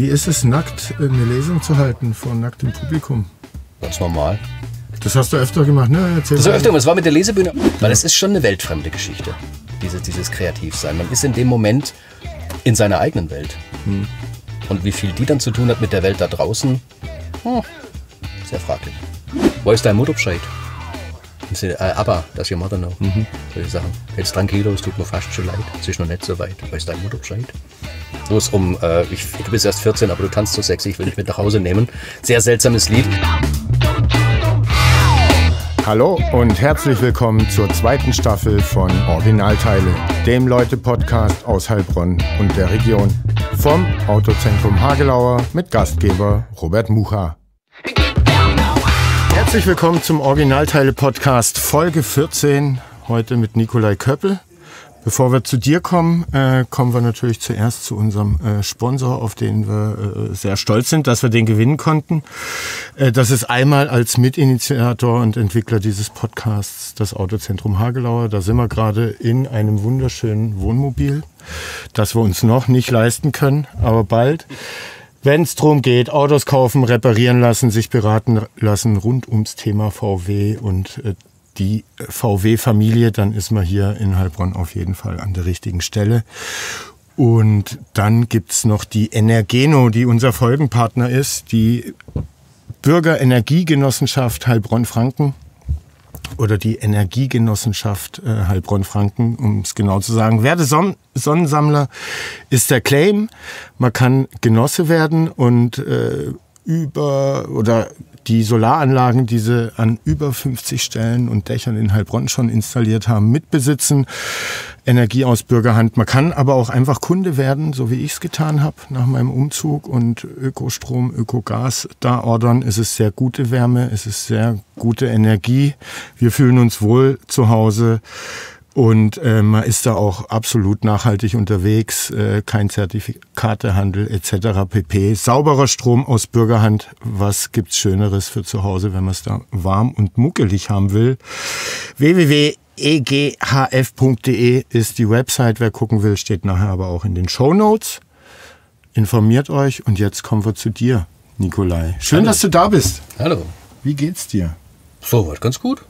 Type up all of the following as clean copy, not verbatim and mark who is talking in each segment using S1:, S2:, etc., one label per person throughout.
S1: Wie ist es, nackt eine Lesung zu halten vor nacktem Publikum?
S2: Ganz normal.
S1: Das hast du öfter gemacht, ne?
S2: Das war öfter, das war mit der Lesebühne. Weil es ist schon eine weltfremde Geschichte, dieses Kreativsein. Man ist in dem Moment in seiner eigenen Welt. Und wie viel die dann zu tun hat mit der Welt da draußen, sehr fraglich. Wo ist dein Mutterbescheid? Aber, does your mother know? Solche Sachen. Jetzt tranquilo, es tut mir fast schon leid. Es ist noch nicht so weit. Wo ist dein Mutterbescheid? Wo es du bist erst 14, aber du tanzt so sexy, ich will dich mit nach Hause nehmen. Sehr seltsames Lied.
S1: Hallo und herzlich willkommen zur zweiten Staffel von Originalteile, dem Leute-Podcast aus Heilbronn und der Region. Vom Autozentrum Hagelauer mit Gastgeber Robert Mucha. Herzlich willkommen zum Originalteile-Podcast Folge 14, heute mit Nikolai Köppel. Bevor wir zu dir kommen, kommen wir natürlich zuerst zu unserem Sponsor, auf den wir sehr stolz sind, dass wir den gewinnen konnten. Das ist einmal als Mitinitiator und Entwickler dieses Podcasts das Autozentrum Hagelauer. Da sind wir gerade in einem wunderschönen Wohnmobil, das wir uns noch nicht leisten können, aber bald. Wenn es darum geht, Autos kaufen, reparieren lassen, sich beraten lassen rund ums Thema VW und die VW-Familie, dann ist man hier in Heilbronn auf jeden Fall an der richtigen Stelle. Und dann gibt's noch die Energeno, die unser Folgenpartner ist, die Bürgerenergiegenossenschaft Heilbronn-Franken oder die Energiegenossenschaft Heilbronn-Franken, um es genau zu sagen. Werde Sonnensammler ist der Claim. Man kann Genosse werden und die Solaranlagen, die sie an über 50 Stellen und Dächern in Heilbronn schon installiert haben, mitbesitzen. Energie aus Bürgerhand. Man kann aber auch einfach Kunde werden, so wie ich es getan habe nach meinem Umzug und Ökostrom, Ökogas da ordern. Es ist sehr gute Wärme, es ist sehr gute Energie. Wir fühlen uns wohl zu Hause. Und man ist da auch absolut nachhaltig unterwegs, kein Zertifikatehandel etc. pp. Sauberer Strom aus Bürgerhand, was gibt's Schöneres für zu Hause, wenn man es da warm und muckelig haben will. www.eghf.de ist die Website, wer gucken will, steht nachher aber auch in den Shownotes. Informiert euch und jetzt kommen wir zu dir, Nikolai. Schön,
S2: Hallo.
S1: Dass du da bist.
S2: Hallo.
S1: Wie geht's dir?
S2: So, was ganz gut.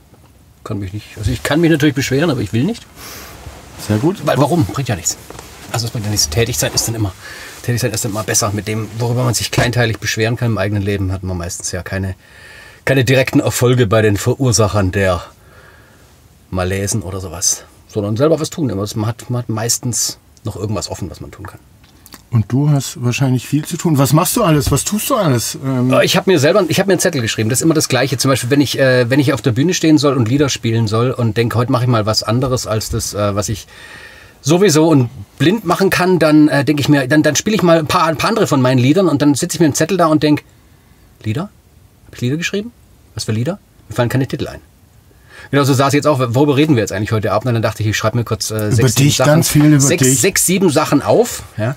S2: Ich kann mich natürlich beschweren, aber ich will nicht.
S1: Sehr gut.
S2: Weil warum? Bringt ja nichts. Also es bringt ja nichts. Tätig sein ist dann immer besser. Mit dem, worüber man sich kleinteilig beschweren kann im eigenen Leben, hat man meistens ja keine direkten Erfolge bei den Verursachern der Malaisen oder sowas. Sondern selber was tun. Man hat meistens noch irgendwas offen, was man tun kann.
S1: Und du hast wahrscheinlich viel zu tun. Was machst du alles? Was tust du alles?
S2: Ich habe mir einen Zettel geschrieben. Das ist immer das Gleiche. Zum Beispiel, wenn ich auf der Bühne stehen soll und Lieder spielen soll und denke, heute mache ich mal was anderes als das, was ich sowieso und blind machen kann, dann denke ich mir, dann spiele ich mal ein paar andere von meinen Liedern und dann sitze ich mir einen Zettel da und denke, Lieder? Habe ich Lieder geschrieben? Was für Lieder? Mir fallen keine Titel ein. Genau, so saß ich jetzt auch, worüber reden wir jetzt eigentlich heute Abend? Und dann dachte ich schreibe mir kurz sechs, sieben Sachen auf. Ja.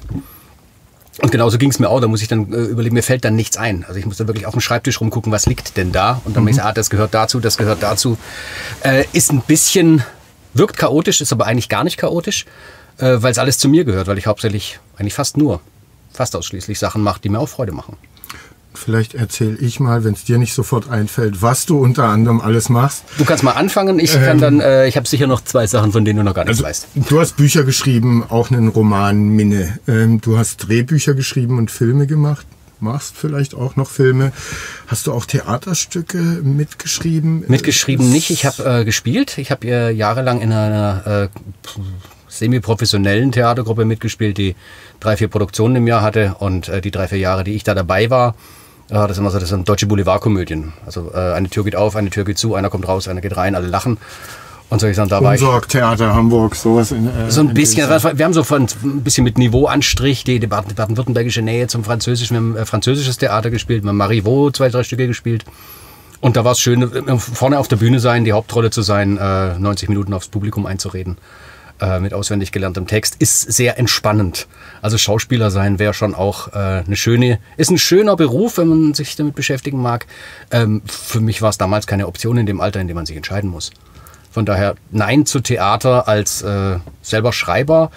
S2: Und genauso ging es mir auch, da muss ich dann überlegen, mir fällt dann nichts ein. Also ich muss dann wirklich auf dem Schreibtisch rumgucken, was liegt denn da? Und dann merke ich, das gehört dazu, das gehört dazu. Ist ein bisschen, wirkt chaotisch, ist aber eigentlich gar nicht chaotisch, weil es alles zu mir gehört, weil ich hauptsächlich eigentlich fast ausschließlich Sachen mache, die mir auch Freude machen.
S1: Vielleicht erzähle ich mal, wenn es dir nicht sofort einfällt, was du unter anderem alles machst.
S2: Du kannst mal anfangen, ich habe sicher noch 2 Sachen, von denen du noch gar nichts weißt.
S1: Du hast Bücher geschrieben, auch einen Roman, Minne. Du hast Drehbücher geschrieben und Filme gemacht, machst vielleicht auch noch Filme. Hast du auch Theaterstücke mitgeschrieben?
S2: Mitgeschrieben nicht, ich habe gespielt. Ich habe jahrelang in einer semi-professionellen Theatergruppe mitgespielt, die 3-4 Produktionen im Jahr hatte und die 3-4 Jahre, die ich da dabei war, das sind deutsche Boulevardkomödien. Also eine Tür geht auf, eine Tür geht zu, einer kommt raus, einer geht rein, alle lachen. Und so ich sagen, da war
S1: Umsorg, Theater, Hamburg, sowas.
S2: So ein bisschen, wir haben so ein bisschen mit Niveauanstrich die baden-württembergische Nähe zum Französischen. Wir haben französisches Theater gespielt, wir haben Marivaux 2-3 Stücke gespielt. Und da war es schön, vorne auf der Bühne sein, die Hauptrolle zu sein, 90 Minuten aufs Publikum einzureden. Mit auswendig gelerntem Text, ist sehr entspannend. Also Schauspieler sein wäre schon auch ist ein schöner Beruf, wenn man sich damit beschäftigen mag. Für mich war es damals keine Option in dem Alter, in dem man sich entscheiden muss. Von daher nein zu Theater als selber Schreiber.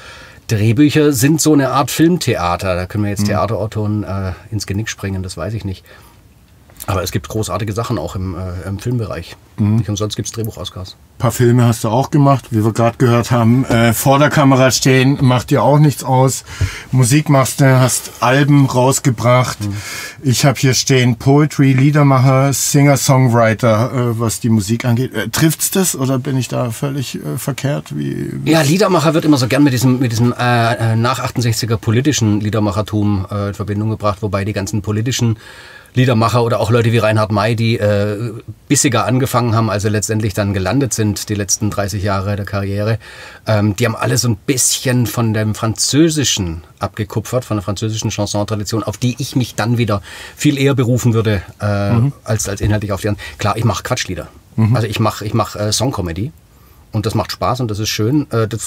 S2: Drehbücher sind so eine Art Filmtheater. Da können wir jetzt Theaterautoren ins Genick springen, das weiß ich nicht. Aber es gibt großartige Sachen auch im Filmbereich. Nicht umsonst gibt es Drehbuch-Oscars.
S1: Ein paar Filme hast du auch gemacht, wie wir gerade gehört haben. Vor der Kamera stehen macht dir auch nichts aus. Musik machst du, hast Alben rausgebracht. Ich habe hier stehen Poetry, Liedermacher, Singer-Songwriter, was die Musik angeht. Trifft's das oder bin ich da völlig verkehrt?
S2: Ja, Liedermacher wird immer so gern mit diesem nach 68er politischen Liedermachertum in Verbindung gebracht, wobei die ganzen politischen Liedermacher oder auch Leute wie Reinhard May, die bissiger angefangen haben, also letztendlich dann gelandet sind, die letzten 30 Jahre der Karriere, die haben alle so ein bisschen von dem Französischen abgekupfert, von der französischen Chanson-Tradition, auf die ich mich dann wieder viel eher berufen würde, als inhaltlich auf die anderen. Klar, ich mache Quatschlieder. Also ich mach Songcomedy. Und das macht Spaß und das ist schön.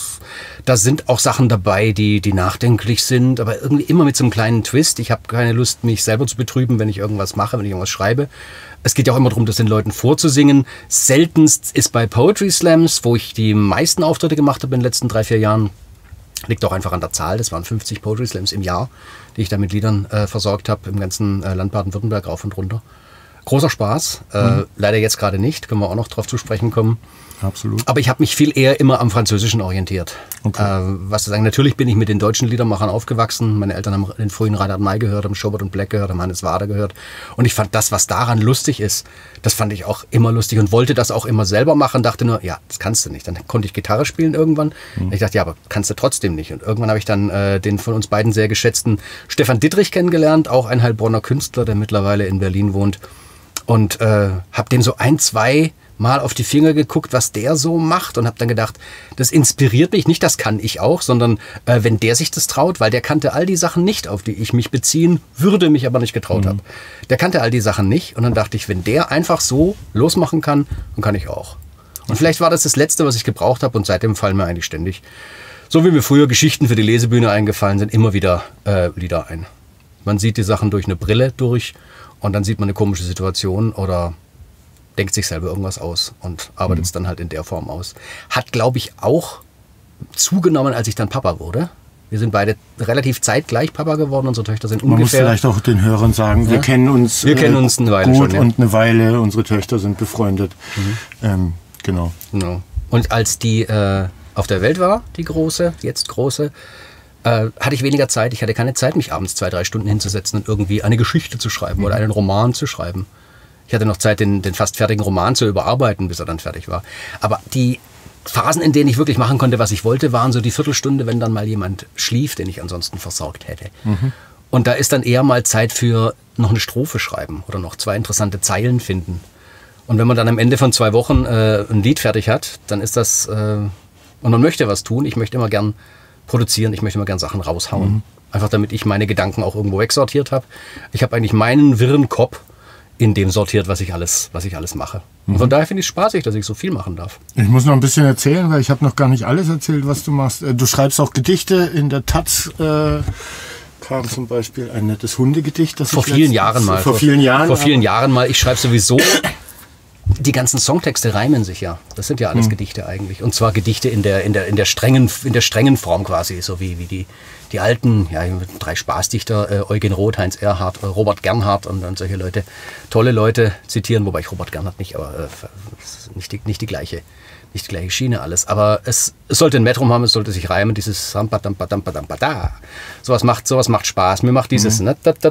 S2: Da sind auch Sachen dabei, die nachdenklich sind, aber irgendwie immer mit so einem kleinen Twist. Ich habe keine Lust, mich selber zu betrüben, wenn ich irgendwas mache, wenn ich irgendwas schreibe. Es geht ja auch immer darum, das den Leuten vorzusingen. Seltenst ist bei Poetry Slams, wo ich die meisten Auftritte gemacht habe in den letzten 3-4 Jahren, liegt auch einfach an der Zahl. Das waren 50 Poetry Slams im Jahr, die ich da mit Liedern versorgt habe, im ganzen Land Baden-Württemberg rauf und runter. Großer Spaß. Leider jetzt gerade nicht, können wir auch noch drauf zu sprechen kommen.
S1: Absolut.
S2: Aber ich habe mich viel eher immer am Französischen orientiert. Okay. Was zu sagen, natürlich bin ich mit den deutschen Liedermachern aufgewachsen. Meine Eltern haben den frühen Reinhard May gehört, haben Schubert und Black gehört, haben Hannes Wader gehört. Und ich fand das, was daran lustig ist, das fand ich auch immer lustig und wollte das auch immer selber machen. Dachte nur, ja, das kannst du nicht. Dann konnte ich Gitarre spielen irgendwann. Ich dachte, ja, aber kannst du trotzdem nicht. Und irgendwann habe ich dann den von uns beiden sehr geschätzten Stefan Dittrich kennengelernt, auch ein Heilbronner Künstler, der mittlerweile in Berlin wohnt. Und habe dem so 1-2 Mal auf die Finger geguckt, was der so macht und habe dann gedacht, das inspiriert mich, nicht das kann ich auch, sondern wenn der sich das traut, weil der kannte all die Sachen nicht, auf die ich mich beziehen würde, mich aber nicht getraut habe. Der kannte all die Sachen nicht und dann dachte ich, wenn der einfach so losmachen kann, dann kann ich auch. Und vielleicht war das Letzte, was ich gebraucht habe und seitdem fallen mir eigentlich ständig, so wie mir früher Geschichten für die Lesebühne eingefallen sind, immer wieder Lieder ein. Man sieht die Sachen durch eine Brille durch und dann sieht man eine komische Situation oder denkt sich selber irgendwas aus und arbeitet es dann halt in der Form aus. Hat, glaube ich, auch zugenommen, als ich dann Papa wurde. Wir sind beide relativ zeitgleich Papa geworden. Unsere Töchter sind ungefähr... Man muss
S1: vielleicht auch den Hörern sagen, wir kennen uns
S2: eine Weile
S1: gut schon, und eine Weile. Unsere Töchter sind befreundet. Genau.
S2: Und als die auf der Welt war, die Große, jetzt Große, hatte ich weniger Zeit. Ich hatte keine Zeit, mich abends 2-3 Stunden hinzusetzen und irgendwie eine Geschichte zu schreiben oder einen Roman zu schreiben. Ich hatte noch Zeit, den fast fertigen Roman zu überarbeiten, bis er dann fertig war. Aber die Phasen, in denen ich wirklich machen konnte, was ich wollte, waren so die Viertelstunde, wenn dann mal jemand schlief, den ich ansonsten versorgt hätte. Und da ist dann eher mal Zeit für noch eine Strophe schreiben oder noch 2 interessante Zeilen finden. Und wenn man dann am Ende von 2 Wochen ein Lied fertig hat, dann ist das... und man möchte was tun. Ich möchte immer gern produzieren, ich möchte immer gern Sachen raushauen. Einfach damit ich meine Gedanken auch irgendwo wegsortiert habe. Ich habe eigentlich meinen wirren Kopf in dem sortiert, was ich alles mache. Und von daher finde ich es spaßig, dass ich so viel machen darf.
S1: Ich muss noch ein bisschen erzählen, weil ich habe noch gar nicht alles erzählt, was du machst. Du schreibst auch Gedichte. In der Taz kam zum Beispiel ein nettes Hundegedicht. Das
S2: vor vielen Jahren mal.
S1: Vor vielen Jahren
S2: mal. Ich schreibe sowieso... Die ganzen Songtexte reimen sich ja. Das sind ja alles Gedichte eigentlich. Und zwar Gedichte in der strengen Form quasi. So wie die alten, 3 Spaßdichter, Eugen Roth, Heinz Erhardt, Robert Gernhardt und solche Leute, tolle Leute zitieren. Wobei ich Robert Gernhardt nicht, aber nicht die gleiche Schiene alles. Aber es sollte ein Metrum haben, es sollte sich reimen. Dieses sowas macht Spaß. Mir macht dieses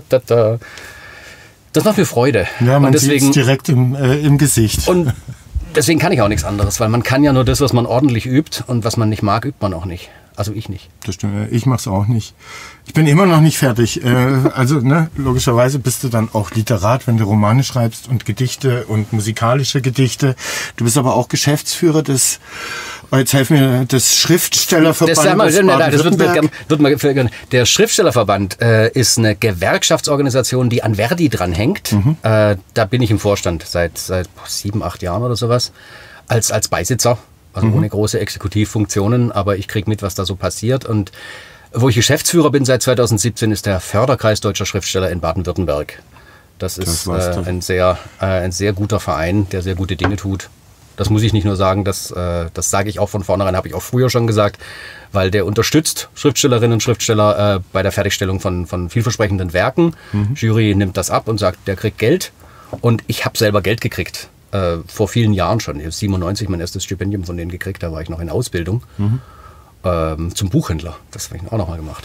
S2: das macht mir Freude.
S1: Ja, man sieht es direkt im Gesicht.
S2: Und deswegen kann ich auch nichts anderes, weil man kann ja nur das, was man ordentlich übt und was man nicht mag, übt man auch nicht. Also ich nicht.
S1: Das stimmt, ich mach's auch nicht. Ich bin immer noch nicht fertig. Logischerweise bist du dann auch Literat, wenn du Romane schreibst und Gedichte und musikalische Gedichte. Du bist aber auch Geschäftsführer des Schriftstellerverbandes.
S2: Der Schriftstellerverband ist eine Gewerkschaftsorganisation, die an Verdi dranhängt. Da bin ich im Vorstand seit 7-8 Jahren oder sowas als Beisitzer. Also ohne große Exekutivfunktionen, aber ich kriege mit, was da so passiert. Und wo ich Geschäftsführer bin seit 2017, ist der Förderkreis Deutscher Schriftsteller in Baden-Württemberg. Das ist ein sehr guter Verein, der sehr gute Dinge tut. Das muss ich nicht nur sagen, das sage ich auch von vornherein, habe ich auch früher schon gesagt, weil der unterstützt Schriftstellerinnen und Schriftsteller bei der Fertigstellung von vielversprechenden Werken. Jury nimmt das ab und sagt, der kriegt Geld. Und ich habe selber Geld gekriegt, vor vielen Jahren schon. Ich habe 97 mein erstes Stipendium von denen gekriegt, da war ich noch in Ausbildung. Zum Buchhändler, das habe ich auch noch mal gemacht.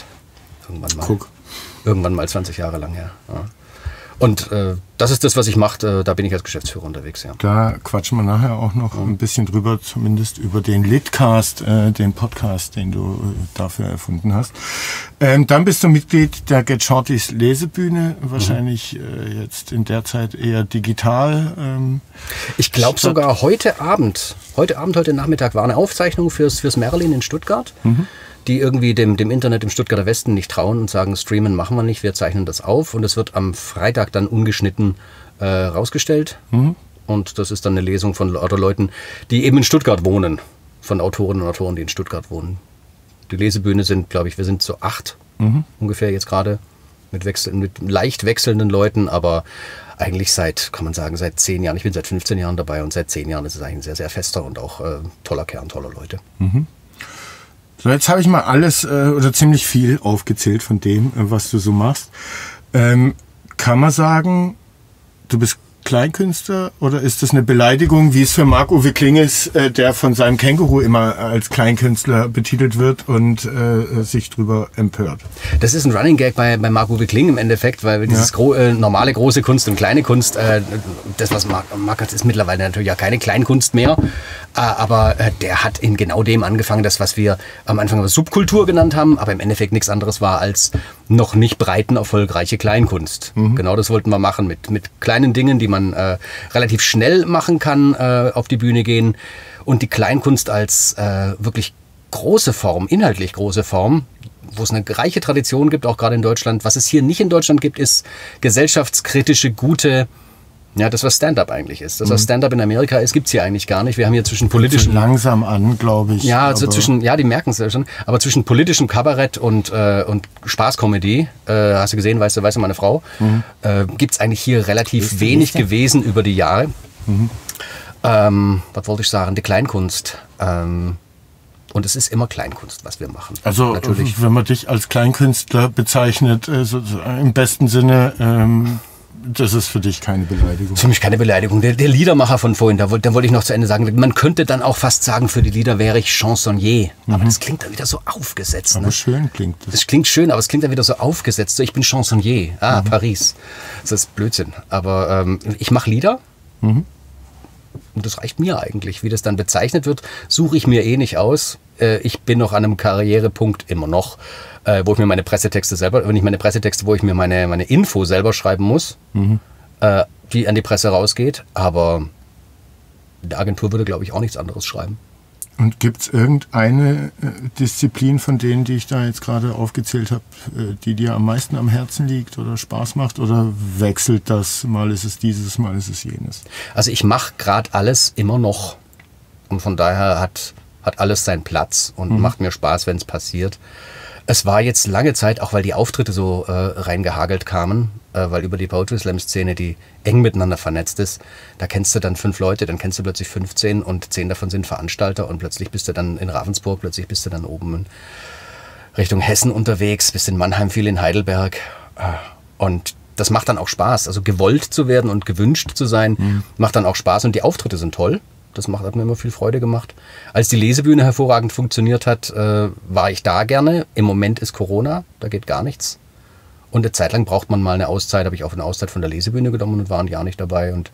S2: Irgendwann mal 20 Jahre lang, ja. Und das ist das, was ich mache. Da bin ich als Geschäftsführer unterwegs. Ja.
S1: Da quatschen wir nachher auch noch ein bisschen drüber, zumindest über den Litcast, den Podcast, den du dafür erfunden hast. Dann bist du Mitglied der Get Shortys Lesebühne, wahrscheinlich jetzt in der Zeit eher digital.
S2: Ich glaube sogar heute Nachmittag war eine Aufzeichnung fürs Merlin in Stuttgart. Die irgendwie dem Internet im Stuttgarter Westen nicht trauen und sagen, streamen machen wir nicht, wir zeichnen das auf. Und es wird am Freitag dann ungeschnitten rausgestellt. Und das ist dann eine Lesung von Leuten, die eben in Stuttgart wohnen. Von Autorinnen und Autoren, die in Stuttgart wohnen. Die Lesebühne sind, glaube ich, wir sind so 8 ungefähr jetzt gerade. Mit leicht wechselnden Leuten, aber eigentlich seit 10 Jahren. Ich bin seit 15 Jahren dabei und seit 10 Jahren ist es eigentlich ein sehr, sehr fester und auch toller Kern, toller Leute.
S1: So, jetzt habe ich mal alles oder ziemlich viel aufgezählt von dem, was du so machst. Kann man sagen, du bist Kleinkünstler oder ist das eine Beleidigung, wie es für Marc-Uwe Kling ist, der von seinem Känguru immer als Kleinkünstler betitelt wird und sich drüber empört?
S2: Das ist ein Running Gag bei Marc-Uwe Kling im Endeffekt, weil dieses normale große Kunst und kleine Kunst, das was Marc hat, ist mittlerweile natürlich ja keine Kleinkunst mehr, aber der hat in genau dem angefangen, das was wir am Anfang Subkultur genannt haben, aber im Endeffekt nichts anderes war als noch nicht breiten erfolgreiche Kleinkunst. Genau das wollten wir machen mit kleinen Dingen, die man relativ schnell machen kann, auf die Bühne gehen und die Kleinkunst als wirklich große Form, inhaltlich große Form, wo es eine reiche Tradition gibt, auch gerade in Deutschland. Was es hier nicht in Deutschland gibt, ist gesellschaftskritische, gute, ja, das was Stand-up eigentlich ist. Das was Stand-up in Amerika ist, gibt es hier eigentlich gar nicht. Wir haben hier zwischen politischen...
S1: Langsam an, glaube ich.
S2: Ja, also die merken es ja schon, aber zwischen politischem Kabarett und Spaßkomödie, hast du gesehen, weißt du meine Frau, gibt es eigentlich hier relativ wenig gewesen über die Jahre. Was wollte ich sagen? Die Kleinkunst. Und es ist immer Kleinkunst, was wir machen.
S1: Also natürlich. Wenn man dich als Kleinkünstler bezeichnet, im besten Sinne... Das ist für dich keine Beleidigung.
S2: Für mich keine Beleidigung. Der Liedermacher von vorhin, da wollte ich noch zu Ende sagen, man könnte dann auch fast sagen, für die Lieder wäre ich Chansonnier. Aber das klingt dann wieder so aufgesetzt.
S1: Aber schön klingt das.
S2: Das klingt schön, aber es klingt dann wieder so aufgesetzt. So, ich bin Chansonnier. Paris. Das ist Blödsinn. Aber ich mache Lieder. Und das reicht mir eigentlich. Wie das dann bezeichnet wird, suche ich mir eh nicht aus. Ich bin noch an einem Karrierepunkt immer noch, wo ich mir meine Pressetexte wo ich mir meine Info selber schreiben muss, die an die Presse rausgeht. Aber die Agentur würde, glaube ich, auch nichts anderes schreiben.
S1: Und gibt es irgendeine Disziplin von denen, die ich da jetzt gerade aufgezählt habe, die dir am meisten am Herzen liegt oder Spaß macht? Oder wechselt das? Mal ist es dieses, mal ist es jenes?
S2: Also ich mache gerade alles immer noch. Und von daher hat alles seinen Platz und macht mir Spaß, wenn es passiert. Es war jetzt lange Zeit, auch weil die Auftritte so reingehagelt kamen, weil über die Poetry Slam Szene, die eng miteinander vernetzt ist, da kennst du dann 5 Leute, dann kennst du plötzlich 15 und 10 davon sind Veranstalter und plötzlich bist du dann in Ravensburg, plötzlich bist du dann oben in Richtung Hessen unterwegs, bist in Mannheim, viel in Heidelberg und das macht dann auch Spaß. Also gewollt zu werden und gewünscht zu sein, macht dann auch Spaß und die Auftritte sind toll. Das hat mir immer viel Freude gemacht. Als die Lesebühne hervorragend funktioniert hat, war ich da gerne. Im Moment ist Corona, da geht gar nichts. Und eine Zeit lang braucht man mal eine Auszeit. Habe ich auch eine Auszeit von der Lesebühne genommen und war ein Jahr nicht dabei. Und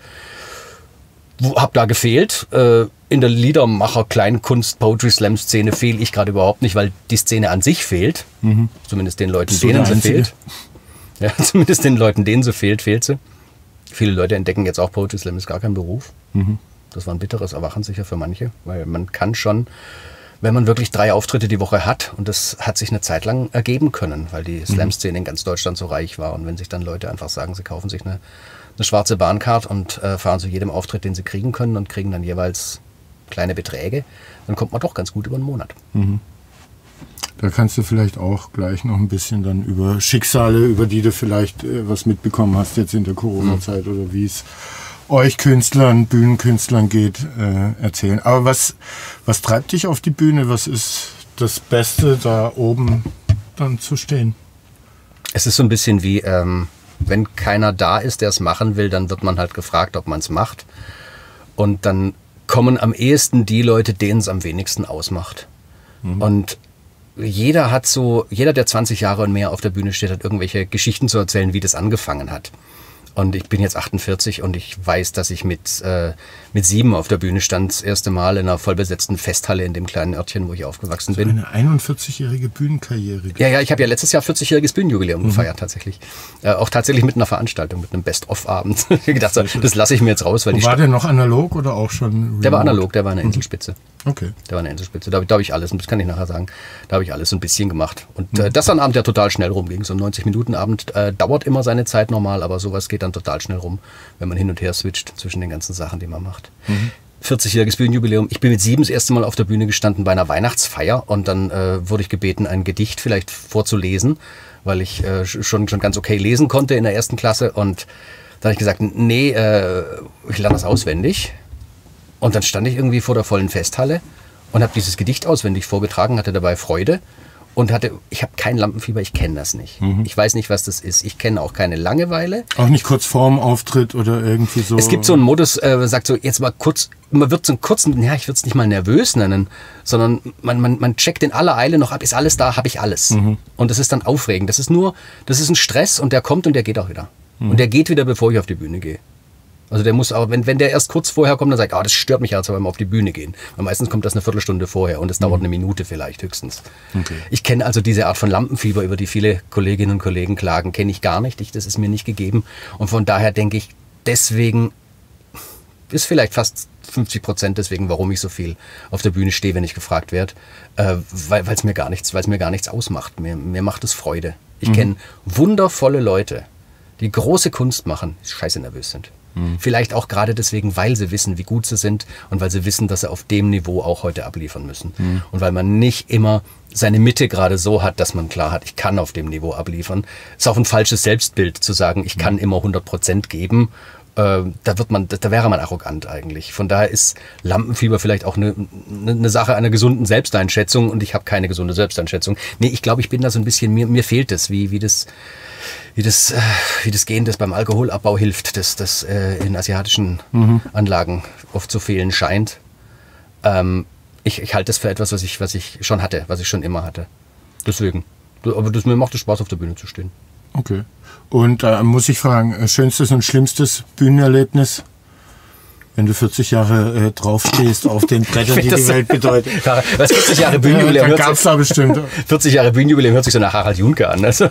S2: habe da gefehlt. In der Liedermacher-Kleinkunst-Poetry-Slam-Szene fehle ich gerade überhaupt nicht, weil die Szene an sich fehlt. Zumindest den Leuten, denen sie fehlt. Ja, zumindest den Leuten, denen sie fehlt sie. Viele Leute entdecken jetzt auch, Poetry Slam ist gar kein Beruf. Das war ein bitteres Erwachen sicher für manche, weil man kann schon, wenn man wirklich 3 Auftritte die Woche hat, und das hat sich eine Zeit lang ergeben können, weil die Slam-Szene in ganz Deutschland so reich war. Und wenn sich dann Leute einfach sagen, sie kaufen sich eine schwarze Bahncard und fahren zu jedem Auftritt, den sie kriegen können und kriegen dann jeweils kleine Beträge, dann kommt man doch ganz gut über einen Monat.
S1: Da kannst du vielleicht auch gleich noch ein bisschen dann über Schicksale, über die du vielleicht was mitbekommen hast jetzt in der Corona-Zeit oder wie es euch Künstlern, Bühnenkünstlern geht, erzählen. Aber was treibt dich auf die Bühne? Was ist das Beste, da oben dann zu stehen?
S2: Es ist so ein bisschen wie, wenn keiner da ist, der es machen will, dann wird man halt gefragt, ob man es macht. Und dann kommen am ehesten die Leute, denen es am wenigsten ausmacht. Und jeder, der 20 Jahre und mehr auf der Bühne steht, hat irgendwelche Geschichten zu erzählen, wie das angefangen hat. Und ich bin jetzt 48 und ich weiß, dass ich mit 7 auf der Bühne stand, das erste Mal in einer vollbesetzten Festhalle in dem kleinen Örtchen, wo ich aufgewachsen bin.
S1: Eine 41-jährige Bühnenkarriere.
S2: Ja, ich habe ja letztes Jahr 40-jähriges Bühnenjubiläum gefeiert tatsächlich. Auch tatsächlich mit einer Veranstaltung, mit einem Best-of-Abend. Ich gedacht, das lasse ich mir jetzt raus. Weil
S1: war der noch analog oder auch schon remote?
S2: Der war analog, der war eine Inselspitze.
S1: Okay.
S2: Der war eine Inselspitze. Da habe ich alles, und das kann ich nachher sagen, da habe ich alles so ein bisschen gemacht. Und das war ein Abend, der total schnell rumging. So ein 90-Minuten-Abend dauert immer seine Zeit normal, aber sowas geht dann total schnell rum, wenn man hin und her switcht zwischen den ganzen Sachen, die man macht. 40-jähriges Bühnenjubiläum. Ich bin mit 7 das erste Mal auf der Bühne gestanden bei einer Weihnachtsfeier und dann wurde ich gebeten, ein Gedicht vielleicht vorzulesen, weil ich schon ganz okay lesen konnte in der 1. Klasse. Und da habe ich gesagt, nee, ich lerne das auswendig. Und dann stand ich irgendwie vor der vollen Festhalle und habe dieses Gedicht auswendig vorgetragen, hatte dabei Freude und ich habe kein Lampenfieber, ich kenne das nicht. Ich weiß nicht, was das ist. Ich kenne auch keine Langeweile.
S1: Auch nicht kurz vorm Auftritt oder irgendwie so?
S2: Es gibt so einen Modus, sagt so, jetzt mal kurz, man wird so einen kurzen, ja, ich würde es nicht mal nervös nennen, sondern man checkt in aller Eile noch ab, ist alles da, habe ich alles. Und das ist dann aufregend. Das ist ein Stress und der kommt und der geht auch wieder. Und der geht wieder, bevor ich auf die Bühne gehe. Also der muss auch, wenn der erst kurz vorher kommt, dann sagt, das stört mich jetzt, aber mal auf die Bühne gehen. Weil meistens kommt das eine Viertelstunde vorher und es dauert eine Minute vielleicht höchstens. Okay. Ich kenne also diese Art von Lampenfieber, über die viele Kolleginnen und Kollegen klagen, kenne ich gar nicht. Das ist mir nicht gegeben. Und von daher denke ich, deswegen ist vielleicht fast 50% deswegen, warum ich so viel auf der Bühne stehe, wenn ich gefragt werde, weil es mir gar nichts ausmacht. Mir macht es Freude. Ich kenne wundervolle Leute, die große Kunst machen, die scheiße nervös sind. Vielleicht auch gerade deswegen, weil sie wissen, wie gut sie sind und weil sie wissen, dass sie auf dem Niveau auch heute abliefern müssen. Und weil man nicht immer seine Mitte gerade so hat, dass man klar hat, ich kann auf dem Niveau abliefern. Ist auch ein falsches Selbstbild zu sagen, ich kann immer 100% geben. Da wäre man arrogant eigentlich. Von daher ist Lampenfieber vielleicht auch eine Sache einer gesunden Selbsteinschätzung und ich habe keine gesunde Selbsteinschätzung. Nee, ich glaube, ich bin da so ein bisschen, mir fehlt es, wie das Gen, das beim Alkoholabbau hilft, das in asiatischen Anlagen oft zu fehlen scheint. Ich halte das für etwas, was ich schon hatte, was ich schon immer hatte. Deswegen. Aber mir macht es Spaß, auf der Bühne zu stehen.
S1: Okay. Und da muss ich fragen, schönstes und schlimmstes Bühnenerlebnis, wenn du 40 Jahre draufstehst auf den Brettern, die die Welt bedeuten.
S2: Was 40 Jahre Bühnenjubiläum
S1: hört sich, da bestimmt.
S2: 40 Jahre Bühnenjubiläum hört sich so nach Harald Junke an. Also,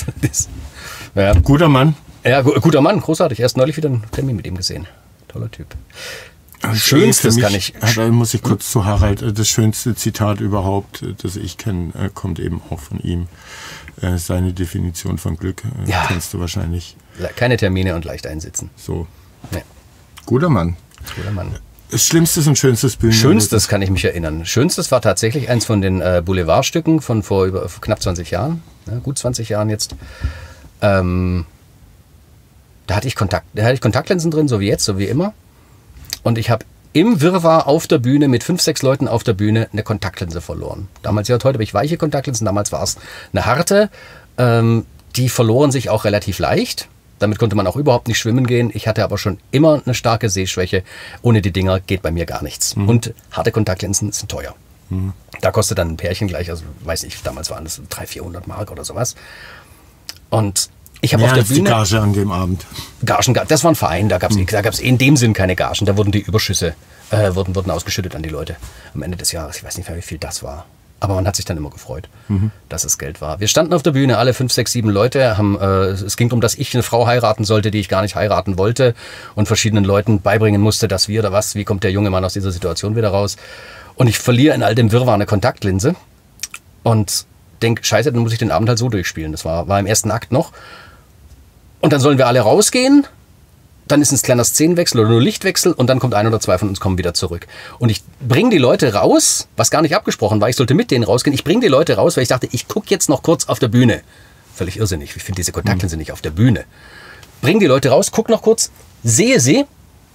S1: ja. Guter Mann.
S2: Ja, guter Mann, großartig. Erst neulich wieder einen Termin mit ihm gesehen. Toller Typ. Schönstes kann ich...
S1: Da muss ich kurz zu Harald. Das schönste Zitat überhaupt, das ich kenne, kommt eben auch von ihm. Seine Definition von Glück kennst du wahrscheinlich.
S2: Keine Termine und leicht einsitzen.
S1: So.
S2: Ja.
S1: Guter Mann.
S2: Guter Mann.
S1: Schlimmstes und schönstes Bühnen.
S2: Schönstes kann ich mich erinnern. Schönstes war tatsächlich eins von den Boulevardstücken von vor knapp 20 Jahren. Ja, gut 20 Jahren jetzt. Da hatte ich Kontaktlinsen drin, so wie jetzt, so wie immer. Und ich habe im Wirrwarr auf der Bühne mit 5, 6 Leuten auf der Bühne eine Kontaktlinse verloren. Damals, heute habe ich weiche Kontaktlinsen, damals war es eine harte. Die verloren sich auch relativ leicht. Damit konnte man auch überhaupt nicht schwimmen gehen. Ich hatte aber schon immer eine starke Sehschwäche. Ohne die Dinger geht bei mir gar nichts. Und harte Kontaktlinsen sind teuer. Da kostet dann ein Pärchen gleich, also weiß ich, damals waren das 300-400 Mark oder sowas. Und ich habe auf der Bühne...
S1: die Gage an dem Abend.
S2: Gagen, das war ein Verein, da gab es in dem Sinn keine Gagen. Da wurden die Überschüsse wurden ausgeschüttet an die Leute am Ende des Jahres. Ich weiß nicht mehr, wie viel das war. Aber man hat sich dann immer gefreut, dass es Geld war. Wir standen auf der Bühne, alle 5, 6, 7 Leute. Es ging darum, dass ich eine Frau heiraten sollte, die ich gar nicht heiraten wollte und verschiedenen Leuten beibringen musste, dass wie kommt der junge Mann aus dieser Situation wieder raus. Und ich verliere in all dem Wirrwarr eine Kontaktlinse und denke, scheiße, dann muss ich den Abend halt so durchspielen. Das war im ersten Akt noch. Und dann sollen wir alle rausgehen. Dann ist ein kleiner Szenenwechsel oder nur Lichtwechsel und dann kommt 1 oder 2 von uns kommen wieder zurück. Und ich bringe die Leute raus, was gar nicht abgesprochen war, ich sollte mit denen rausgehen. Ich bringe die Leute raus, weil ich dachte, ich gucke jetzt noch kurz auf der Bühne. Völlig irrsinnig, ich finde diese Kontaktlinse nicht auf der Bühne. Bring die Leute raus, guck noch kurz, sehe sie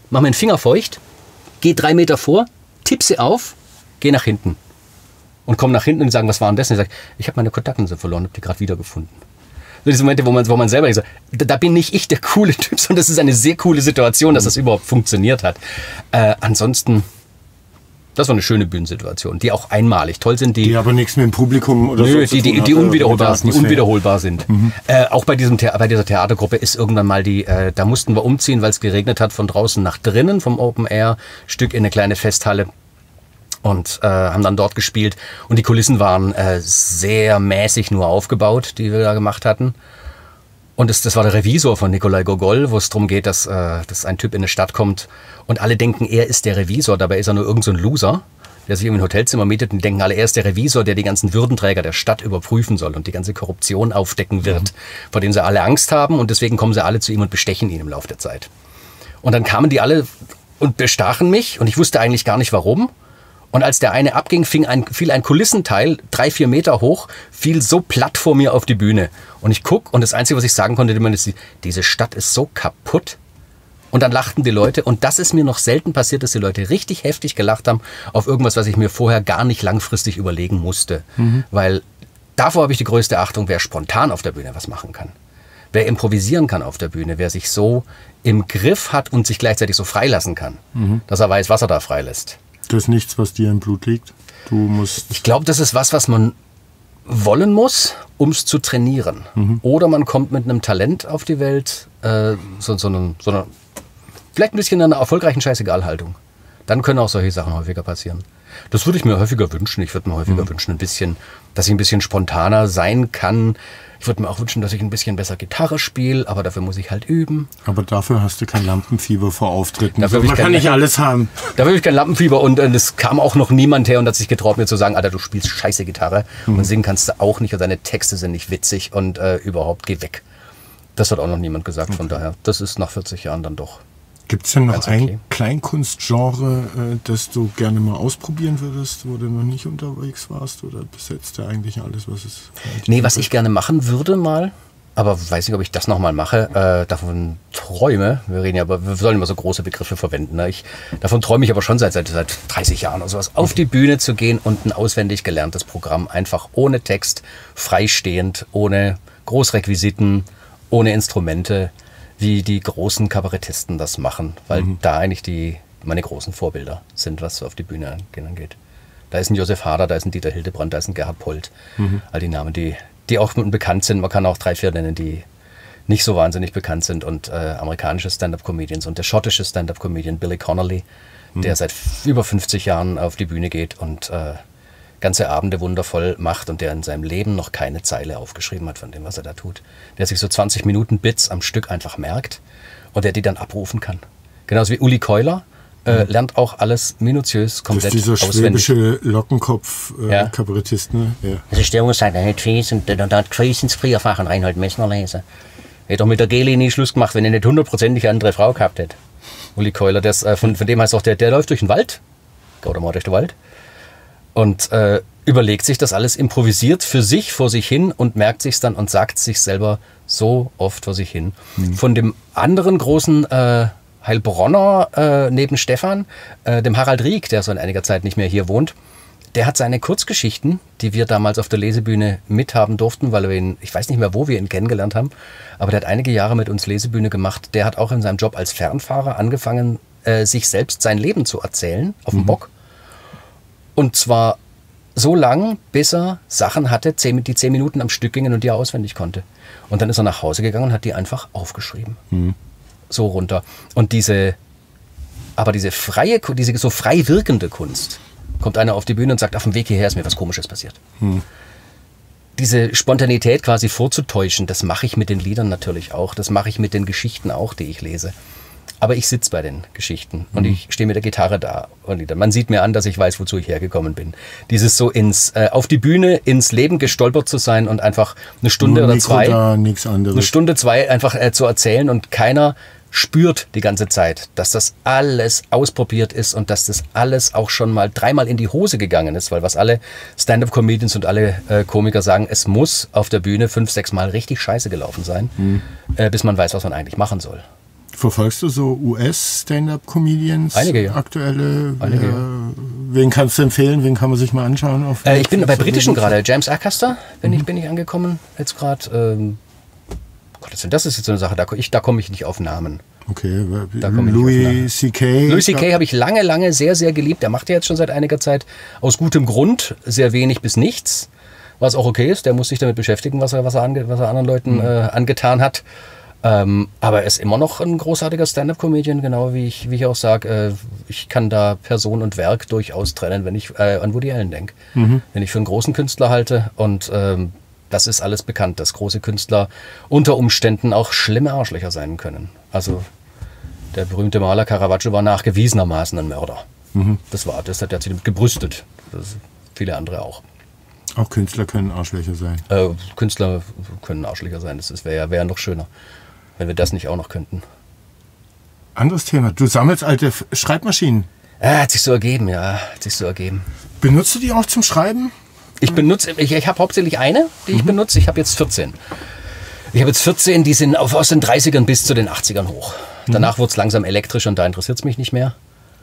S2: mach mir den Finger feucht, geh 3 Meter vor, tipp sie auf, geh nach hinten. Und komm nach hinten und sagen, was war denn das? Und ich sage, ich habe meine Kontaktlinse verloren, habe die gerade wiedergefunden. So diese Momente, wo man selber sagt, da bin nicht ich der coole Typ, sondern das ist eine sehr coole Situation, dass das überhaupt funktioniert hat. Ansonsten, das war eine schöne Bühnensituation, die auch einmalig toll sind. Die aber nichts mit dem Publikum oder so zu tun hat, die unwiederholbar sind. Auch bei dieser Theatergruppe ist irgendwann mal da mussten wir umziehen, weil es geregnet hat, von draußen nach drinnen, vom Open-Air-Stück in eine kleine Festhalle. Und haben dann dort gespielt. Und die Kulissen waren sehr mäßig nur aufgebaut, die wir da gemacht hatten. Und das war der Revisor von Nikolai Gogol, wo es darum geht, dass ein Typ in eine Stadt kommt und alle denken, er ist der Revisor. Dabei ist er nur irgend so ein Loser, der sich irgendwie ein Hotelzimmer mietet. Und die denken alle, er ist der Revisor, der die ganzen Würdenträger der Stadt überprüfen soll und die ganze Korruption aufdecken wird, vor dem sie alle Angst haben. Und deswegen kommen sie alle zu ihm und bestechen ihn im Laufe der Zeit. Und dann kamen die alle und bestachen mich. Und ich wusste eigentlich gar nicht, warum. Und als der eine abging, fiel ein Kulissenteil 3-4 Meter hoch, fiel so platt vor mir auf die Bühne. Und ich guck und das Einzige, was ich sagen konnte, ist, diese Stadt ist so kaputt. Und dann lachten die Leute. Und das ist mir noch selten passiert, dass die Leute richtig heftig gelacht haben auf irgendwas, was ich mir vorher gar nicht langfristig überlegen musste. Weil davor habe ich die größte Achtung, wer spontan auf der Bühne was machen kann. Wer improvisieren kann auf der Bühne, wer sich so im Griff hat und sich gleichzeitig so freilassen kann, dass er weiß, was er da freilässt.
S1: Das ist nichts, was dir im Blut liegt?
S2: Ich glaube, das ist was man wollen muss, um es zu trainieren. Oder man kommt mit einem Talent auf die Welt, vielleicht ein bisschen einer erfolgreichen Scheißegal-Haltung. Dann können auch solche Sachen häufiger passieren. Das würde ich mir häufiger wünschen. Ich würde mir häufiger wünschen, dass ich ein bisschen spontaner sein kann. Ich würde mir auch wünschen, dass ich ein bisschen besser Gitarre spiele, aber dafür muss ich halt üben.
S1: Aber dafür hast du kein Lampenfieber vor Auftritten. Man kann nicht alles haben.
S2: Dafür habe ich kein Lampenfieber und es kam auch noch niemand her und hat sich getraut, mir zu sagen, Alter, du spielst scheiße Gitarre und singen kannst du auch nicht und deine Texte sind nicht witzig und überhaupt geh weg. Das hat auch noch niemand gesagt, von daher, das ist nach 40 Jahren dann doch.
S1: Gibt es denn noch ein Kleinkunstgenre, das du gerne mal ausprobieren würdest, wo du noch nicht unterwegs warst? Oder besetzt du eigentlich alles, was es...
S2: Nee, was ich gerne machen würde mal, aber weiß nicht, ob ich das nochmal mache, davon träume, wir sollen immer so große Begriffe verwenden, ne? Davon träume ich aber schon seit 30 Jahren oder sowas, auf die Bühne zu gehen und ein auswendig gelerntes Programm, einfach ohne Text, freistehend, ohne Großrequisiten, ohne Instrumente, wie die großen Kabarettisten das machen, weil da eigentlich meine großen Vorbilder sind, was auf die Bühne angeht. Da ist ein Josef Hader, da ist ein Dieter Hildebrand, da ist ein Gerhard Polt. All die Namen, die auch bekannt sind. Man kann auch 3-4 nennen, die nicht so wahnsinnig bekannt sind. Und amerikanische Stand-Up-Comedians und der schottische Stand-Up-Comedian Billy Connolly, der seit über 50 Jahren auf die Bühne geht und ganze Abende wundervoll macht und der in seinem Leben noch keine Zeile aufgeschrieben hat von dem, was er da tut. Der sich so 20 Minuten Bits am Stück einfach merkt und der die dann abrufen kann. Genauso wie Uli Keuler lernt auch alles minutiös, komplett auswendig.
S1: Das ist dieser schwäbische Lockenkopf-Kabarettist, ne? Ja.
S3: Also ich muss sagen, der hat Fies und der hat Fies ins Frierfach und Reinhold Messner lesen. Hätte doch mit der Geli nie Schluss gemacht, wenn er nicht 100% eine andere Frau gehabt hätte. Uli Keuler, von dem heißt auch, der läuft durch den Wald, oder mal durch den Wald, und überlegt sich das alles, improvisiert für sich, vor sich hin und merkt sich's dann und sagt sich selber so oft vor sich hin. Von dem anderen großen Heilbronner neben Stefan, dem Harald Rieck, der so in einiger Zeit nicht mehr hier wohnt, der hat seine Kurzgeschichten, die wir damals auf der Lesebühne mithaben durften, weil wir ihn, ich weiß nicht mehr, wo wir ihn kennengelernt haben, aber der hat einige Jahre mit uns Lesebühne gemacht. Der hat auch in seinem Job als Fernfahrer angefangen, sich selbst sein Leben zu erzählen auf dem Bock. Und zwar so lang, bis er Sachen hatte, die 10 Minuten am Stück gingen und die er auswendig konnte. Und dann ist er nach Hause gegangen und hat die einfach aufgeschrieben. So runter. Und diese so frei wirkende Kunst, kommt einer auf die Bühne und sagt, auf dem Weg hierher ist mir was Komisches passiert. Diese Spontanität quasi vorzutäuschen, das mache ich mit den Liedern natürlich auch. Das mache ich mit den Geschichten auch, die ich lese. Aber ich sitze bei den Geschichten und ich stehe mit der Gitarre da. Und man sieht mir an, dass ich weiß, wozu ich hergekommen bin. Dieses so auf die Bühne, ins Leben gestolpert zu sein und einfach eine Stunde oder zwei, eine Stunde, 2 einfach zu erzählen und keiner spürt die ganze Zeit, dass das alles ausprobiert ist und dass das alles auch schon mal 3-mal in die Hose gegangen ist, weil was alle Stand-Up-Comedians und alle Komiker sagen, es muss auf der Bühne 5-6 Mal richtig scheiße gelaufen sein, bis man weiß, was man eigentlich machen soll.
S1: Verfolgst du so US-Stand-Up-Comedians?
S2: Einige, ja.
S1: Aktuelle?
S2: Einige,
S1: Wen kannst du empfehlen? Wen kann man sich mal anschauen?
S2: Ich bin bei britischen gerade. James Acaster bin ich angekommen. Jetzt gerade. Das ist jetzt so eine Sache, da komme ich nicht auf Namen.
S1: Okay, Louis C.K.
S2: Louis C.K. habe ich lange, sehr, sehr geliebt. Der macht ja jetzt schon seit einiger Zeit aus gutem Grund sehr wenig bis nichts. Was auch okay ist. Der muss sich damit beschäftigen, was er anderen Leuten angetan hat. Aber er ist immer noch ein großartiger Stand-Up-Comedian, genau wie ich auch sage, ich kann da Person und Werk durchaus trennen, wenn ich an Woody Allen denke. Wenn ich für einen großen Künstler halte und das ist alles bekannt, dass große Künstler unter Umständen auch schlimme Arschlöcher sein können. Also der berühmte Maler Caravaggio war nachgewiesenermaßen ein Mörder. Das hat er sich gebrüstet. Viele andere auch.
S1: Auch Künstler können Arschlöcher sein.
S2: Künstler können Arschlöcher sein. Das wäre ja noch schöner, wenn wir das nicht auch noch könnten.
S1: Anderes Thema. Du sammelst alte Schreibmaschinen.
S2: Hat sich so ergeben, ja.
S1: Benutzt du die auch zum Schreiben?
S2: Ich habe hauptsächlich eine, die ich benutze. Ich habe jetzt 14. Die sind aus den 30ern bis zu den 80ern hoch. Danach wurde es langsam elektrisch und da interessiert es mich nicht mehr.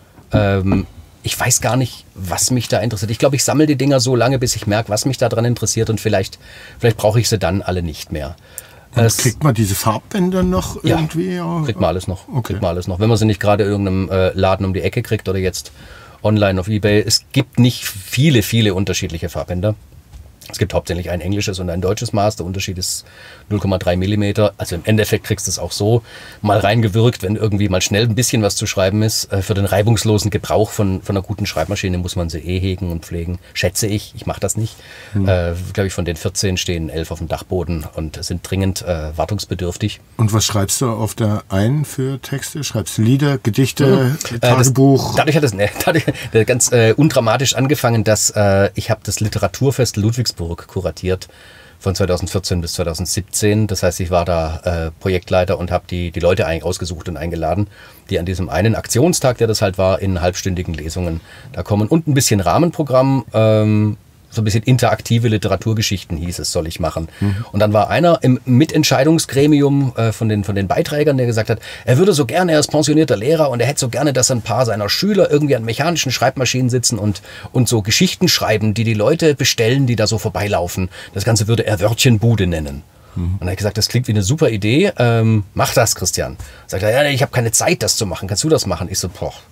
S2: Ich weiß gar nicht, was mich da interessiert. Ich glaube, ich sammle die Dinger so lange, bis ich merke, was mich daran interessiert und vielleicht brauche ich sie dann alle nicht mehr.
S1: Kriegt man diese Farbbänder noch irgendwie?
S2: Ja, kriegt man alles noch.
S1: Okay.
S2: Wenn man sie nicht gerade irgendeinem Laden um die Ecke kriegt oder jetzt online auf eBay. Es gibt nicht viele unterschiedliche Farbbänder. Es gibt hauptsächlich ein englisches und ein deutsches Maß. Der Unterschied ist 0,3 mm. Also im Endeffekt kriegst du es auch so mal reingewirkt, wenn irgendwie mal schnell ein bisschen was zu schreiben ist. Für den reibungslosen Gebrauch von einer guten Schreibmaschine muss man sie hegen und pflegen. Schätze ich. Ich mache das nicht. Glaube ich, von den 14 stehen 11 auf dem Dachboden und sind dringend wartungsbedürftig.
S1: Und was schreibst du auf der einen für Texte? Schreibst du Lieder, Gedichte, Tagebuch?
S2: Dadurch hat es ganz undramatisch angefangen, dass ich habe das Literaturfest Ludwigsburg kuratiert von 2014 bis 2017. Das heißt, ich war da Projektleiter und habe die Leute eigentlich ausgesucht und eingeladen, die an diesem einen Aktionstag, der das halt war, in halbstündigen Lesungen da kommen. Und ein bisschen Rahmenprogramm, so ein bisschen interaktive Literaturgeschichten hieß es, soll ich machen. Und dann war einer im Mitentscheidungsgremium von den Beiträgern, der gesagt hat, er würde so gerne, er ist pensionierter Lehrer und er hätte so gerne, dass ein paar seiner Schüler irgendwie an mechanischen Schreibmaschinen sitzen und so Geschichten schreiben, die Leute bestellen, die da so vorbeilaufen. Das Ganze würde er Wörtchenbude nennen. Und er hat gesagt, das klingt wie eine super Idee, mach das, Christian. Sagt er, ja, ich habe keine Zeit, das zu machen, kannst du das machen? Ich so,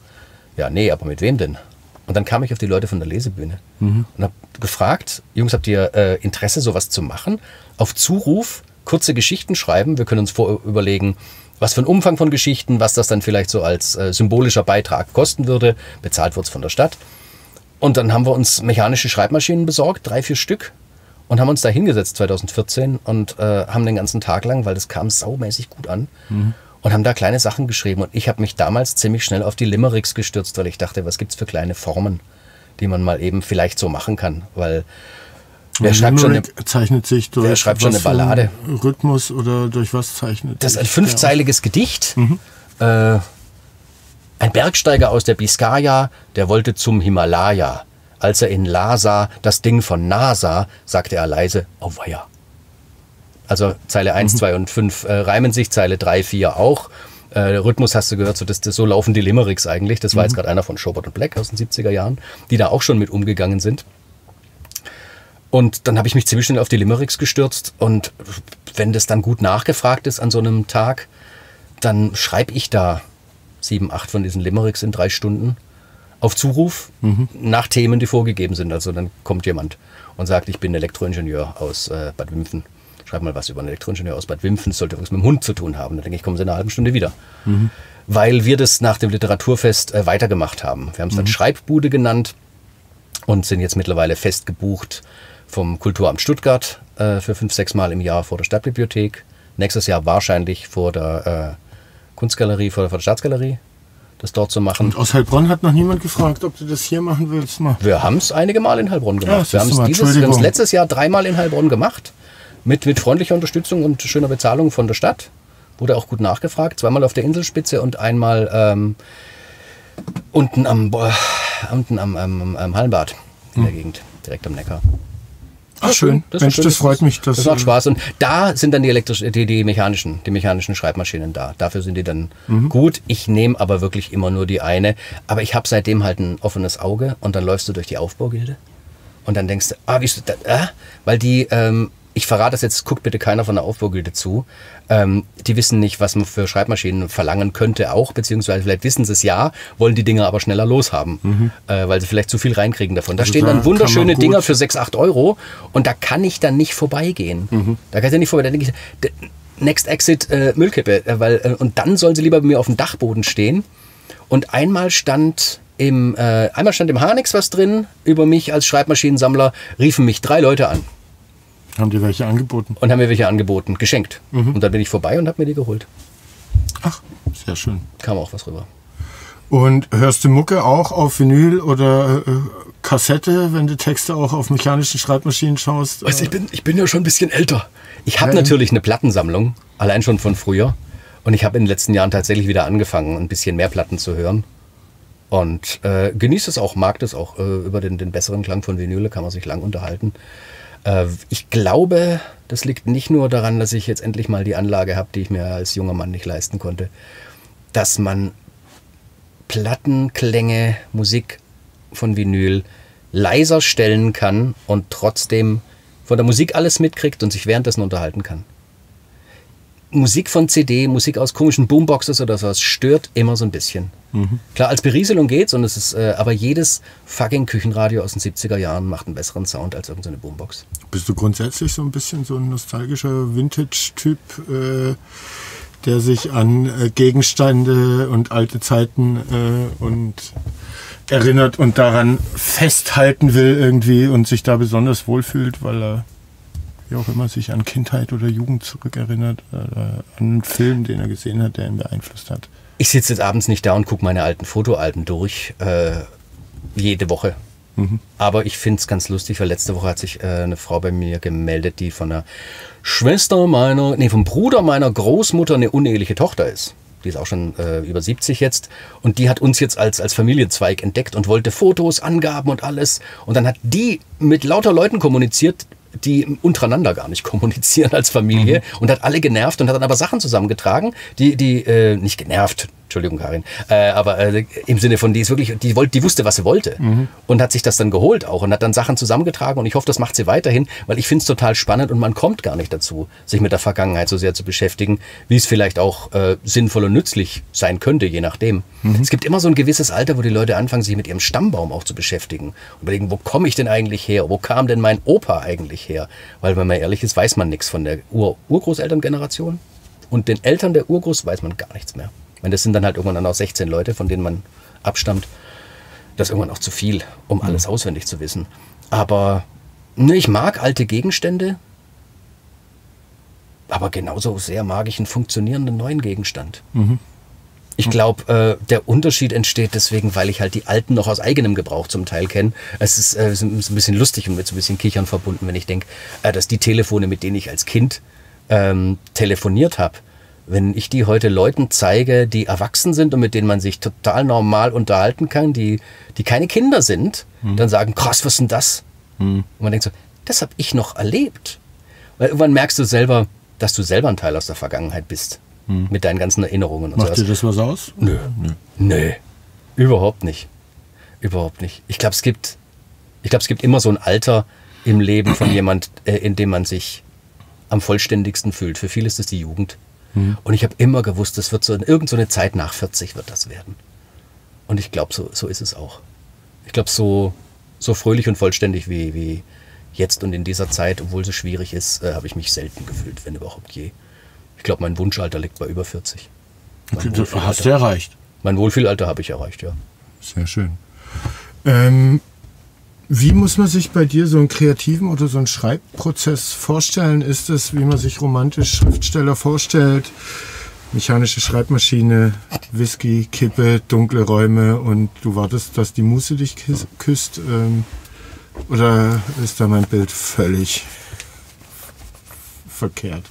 S2: ja, nee, aber mit wem denn? Und dann kam ich auf die Leute von der Lesebühne und habe gefragt, Jungs, habt ihr Interesse, sowas zu machen? Auf Zuruf kurze Geschichten schreiben. Wir können uns überlegen, was für ein Umfang von Geschichten, was das dann vielleicht so als symbolischer Beitrag kosten würde. Bezahlt wird es von der Stadt. Und dann haben wir uns mechanische Schreibmaschinen besorgt, 3-4 Stück. Und haben uns da hingesetzt 2014 und haben den ganzen Tag lang, weil das kam saumäßig gut an, und haben da kleine Sachen geschrieben. Und ich habe mich damals ziemlich schnell auf die Limericks gestürzt, weil ich dachte, was gibt's für kleine Formen, die man mal eben vielleicht so machen kann. Weil wer schreibt schon
S1: zeichnet sich durch
S2: eine Ballade.
S1: Rhythmus oder durch was zeichnet
S2: das? Das ist ein 5-zeiliges Gedicht. Ein Bergsteiger aus der Biskaya, der wollte zum Himalaya. Als er in Lhasa das Ding von NASA, sagte er leise, auweia. Also Zeile 1, 2 und 5 reimen sich, Zeile 3, 4 auch. Rhythmus hast du gehört, so laufen die Limericks eigentlich. Das war jetzt gerade einer von Schobert und Black aus den 70er Jahren, die da auch schon mit umgegangen sind. Und dann habe ich mich ziemlich schnell auf die Limericks gestürzt. Und wenn das dann gut nachgefragt ist an so einem Tag, dann schreibe ich da 7, 8 von diesen Limericks in 3 Stunden auf Zuruf nach Themen, die vorgegeben sind. Also dann kommt jemand und sagt, ich bin Elektroingenieur aus Bad Wimpfen. Schreib mal was über einen Elektroingenieur aus Bad Wimpfen, das sollte was mit dem Hund zu tun haben. Dann denke ich, kommen Sie in einer halben Stunde wieder. Weil wir das nach dem Literaturfest weitergemacht haben. Wir haben es dann Schreibbude genannt und sind jetzt mittlerweile fest gebucht vom Kulturamt Stuttgart für 5-6 Mal im Jahr vor der Stadtbibliothek. Nächstes Jahr wahrscheinlich vor der Kunstgalerie, vor der Staatsgalerie, das dort zu machen.
S1: Und aus Heilbronn hat noch niemand gefragt, ob du das hier machen willst?
S2: Wir haben es einige Mal in Heilbronn gemacht.
S1: Ja,
S2: wir haben es letztes Jahr 3 Mal in Heilbronn gemacht. Mit freundlicher Unterstützung und schöner Bezahlung von der Stadt. Wurde auch gut nachgefragt. 2-mal auf der Inselspitze und einmal unten am Hallenbad in der Gegend, direkt am Neckar.
S1: Ach schön, Mensch, das freut mich.
S2: Das macht Spaß. Und da sind dann die mechanischen Schreibmaschinen da. Dafür sind die dann gut. Ich nehme aber wirklich immer nur die eine. Aber ich habe seitdem halt ein offenes Auge und dann läufst du durch die Aufbaugilde und dann denkst du, wie ist das? Weil die, ich verrate das jetzt, guckt bitte keiner von der Aufbaugilde zu. Die wissen nicht, was man für Schreibmaschinen verlangen könnte auch, beziehungsweise vielleicht wissen sie es ja, wollen die Dinger aber schneller loshaben, weil sie vielleicht zu viel reinkriegen davon. Da stehen dann wunderschöne Dinger für 6, 8 Euro und da kann ich dann nicht vorbeigehen. Da kann ich dann nicht vorbei. Da denke ich, Next Exit Müllkippe, und dann sollen sie lieber bei mir auf dem Dachboden stehen. Und einmal stand im Harnix was drin über mich als Schreibmaschinensammler, riefen mich 3 Leute an.
S1: Haben die welche angeboten?
S2: Und haben mir welche angeboten, geschenkt. Und dann bin ich vorbei und habe mir die geholt.
S1: Ach, sehr schön.
S2: Kam auch was rüber.
S1: Und hörst du Mucke auch auf Vinyl oder Kassette, wenn du Texte auch auf mechanischen Schreibmaschinen schaust?
S2: Weißt, ich bin ja schon ein bisschen älter. Ich habe natürlich eine Plattensammlung, allein schon von früher. Und ich habe in den letzten Jahren tatsächlich wieder angefangen, ein bisschen mehr Platten zu hören. Und genieße es auch, mag das auch. Über den besseren Klang von Vinyl kann man sich lang unterhalten. Ich glaube, das liegt nicht nur daran, dass ich jetzt endlich mal die Anlage habe, die ich mir als junger Mann nicht leisten konnte, dass man Plattenklänge, Musik von Vinyl leiser stellen kann und trotzdem von der Musik alles mitkriegt und sich währenddessen unterhalten kann. Musik von CD, Musik aus komischen Boomboxes oder sowas stört immer so ein bisschen. Klar, als Berieselung geht's, und es ist, aber jedes fucking Küchenradio aus den 70er Jahren macht einen besseren Sound als irgendeine Boombox.
S1: Bist du grundsätzlich so ein bisschen so ein nostalgischer Vintage-Typ, der sich an Gegenstände und alte Zeiten und erinnert und daran festhalten will irgendwie und sich da besonders wohlfühlt, weil er wie auch immer sich an Kindheit oder Jugend zurückerinnert, an einen Film, den er gesehen hat, der ihn beeinflusst hat?
S2: Ich sitze jetzt abends nicht da und gucke meine alten Fotoalben durch, jede Woche. Aber ich finde es ganz lustig, weil letzte Woche hat sich eine Frau bei mir gemeldet, die von der vom Bruder meiner Großmutter eine uneheliche Tochter ist. Die ist auch schon über 70 jetzt. Und die hat uns jetzt als Familienzweig entdeckt und wollte Fotos, Angaben und alles. Und dann hat die mit lauter Leuten kommuniziert, die untereinander gar nicht kommunizieren als Familie, und hat alle genervt und hat dann aber Sachen zusammengetragen, die nicht genervt, Entschuldigung, Karin, aber im Sinne von, die wusste, was sie wollte, und hat sich das dann geholt auch und hat dann Sachen zusammengetragen, und ich hoffe, das macht sie weiterhin, weil ich finde es total spannend und man kommt gar nicht dazu, sich mit der Vergangenheit so sehr zu beschäftigen, wie es vielleicht auch sinnvoll und nützlich sein könnte, je nachdem. Es gibt immer so ein gewisses Alter, wo die Leute anfangen, sich mit ihrem Stammbaum auch zu beschäftigen und überlegen, wo komme ich denn eigentlich her? Wo kam denn mein Opa eigentlich her? Weil, wenn man ehrlich ist, weiß man nichts von der Urgroßelterngeneration, und den Eltern der Urgroß weiß man gar nichts mehr. Ich meine, das sind dann halt irgendwann auch 16 Leute, von denen man abstammt. Das ist irgendwann auch zu viel, um alles auswendig zu wissen. Aber ich mag alte Gegenstände, aber genauso sehr mag ich einen funktionierenden neuen Gegenstand. Ich glaube, der Unterschied entsteht deswegen, weil ich halt die alten noch aus eigenem Gebrauch zum Teil kenne. Es ist ein bisschen lustig und mit so ein bisschen Kichern verbunden, wenn ich denke, dass die Telefone, mit denen ich als Kind telefoniert habe, wenn ich die heute Leuten zeige, die erwachsen sind und mit denen man sich total normal unterhalten kann, die keine Kinder sind, dann sagen, krass, was ist denn das? Und man denkt so, das habe ich noch erlebt. Weil irgendwann merkst du selber, dass du selber ein Teil aus der Vergangenheit bist. Mit deinen ganzen Erinnerungen und so.
S1: Macht dir das was aus?
S2: Nö. Überhaupt nicht. Überhaupt nicht. Ich glaube, es gibt immer so ein Alter im Leben von jemand, in dem man sich am vollständigsten fühlt. Für viele ist es die Jugend. Und ich habe immer gewusst, das wird so in irgendeine Zeit nach 40 wird das werden. Und ich glaube, so ist es auch. Ich glaube, so fröhlich und vollständig wie jetzt und in dieser Zeit, obwohl es so schwierig ist, habe ich mich selten gefühlt, wenn überhaupt je. Ich glaube, mein Wunschalter liegt bei über 40.
S1: Hast du erreicht?
S2: Mein Wohlfühlalter habe ich erreicht, ja.
S1: Sehr schön. Wie muss man sich bei dir so einen kreativen oder so einen Schreibprozess vorstellen? Ist es, wie man sich romantisch Schriftsteller vorstellt? Mechanische Schreibmaschine, Whisky, Kippe, dunkle Räume und du wartest, dass die Muse dich küsst? Oder ist da mein Bild völlig verkehrt?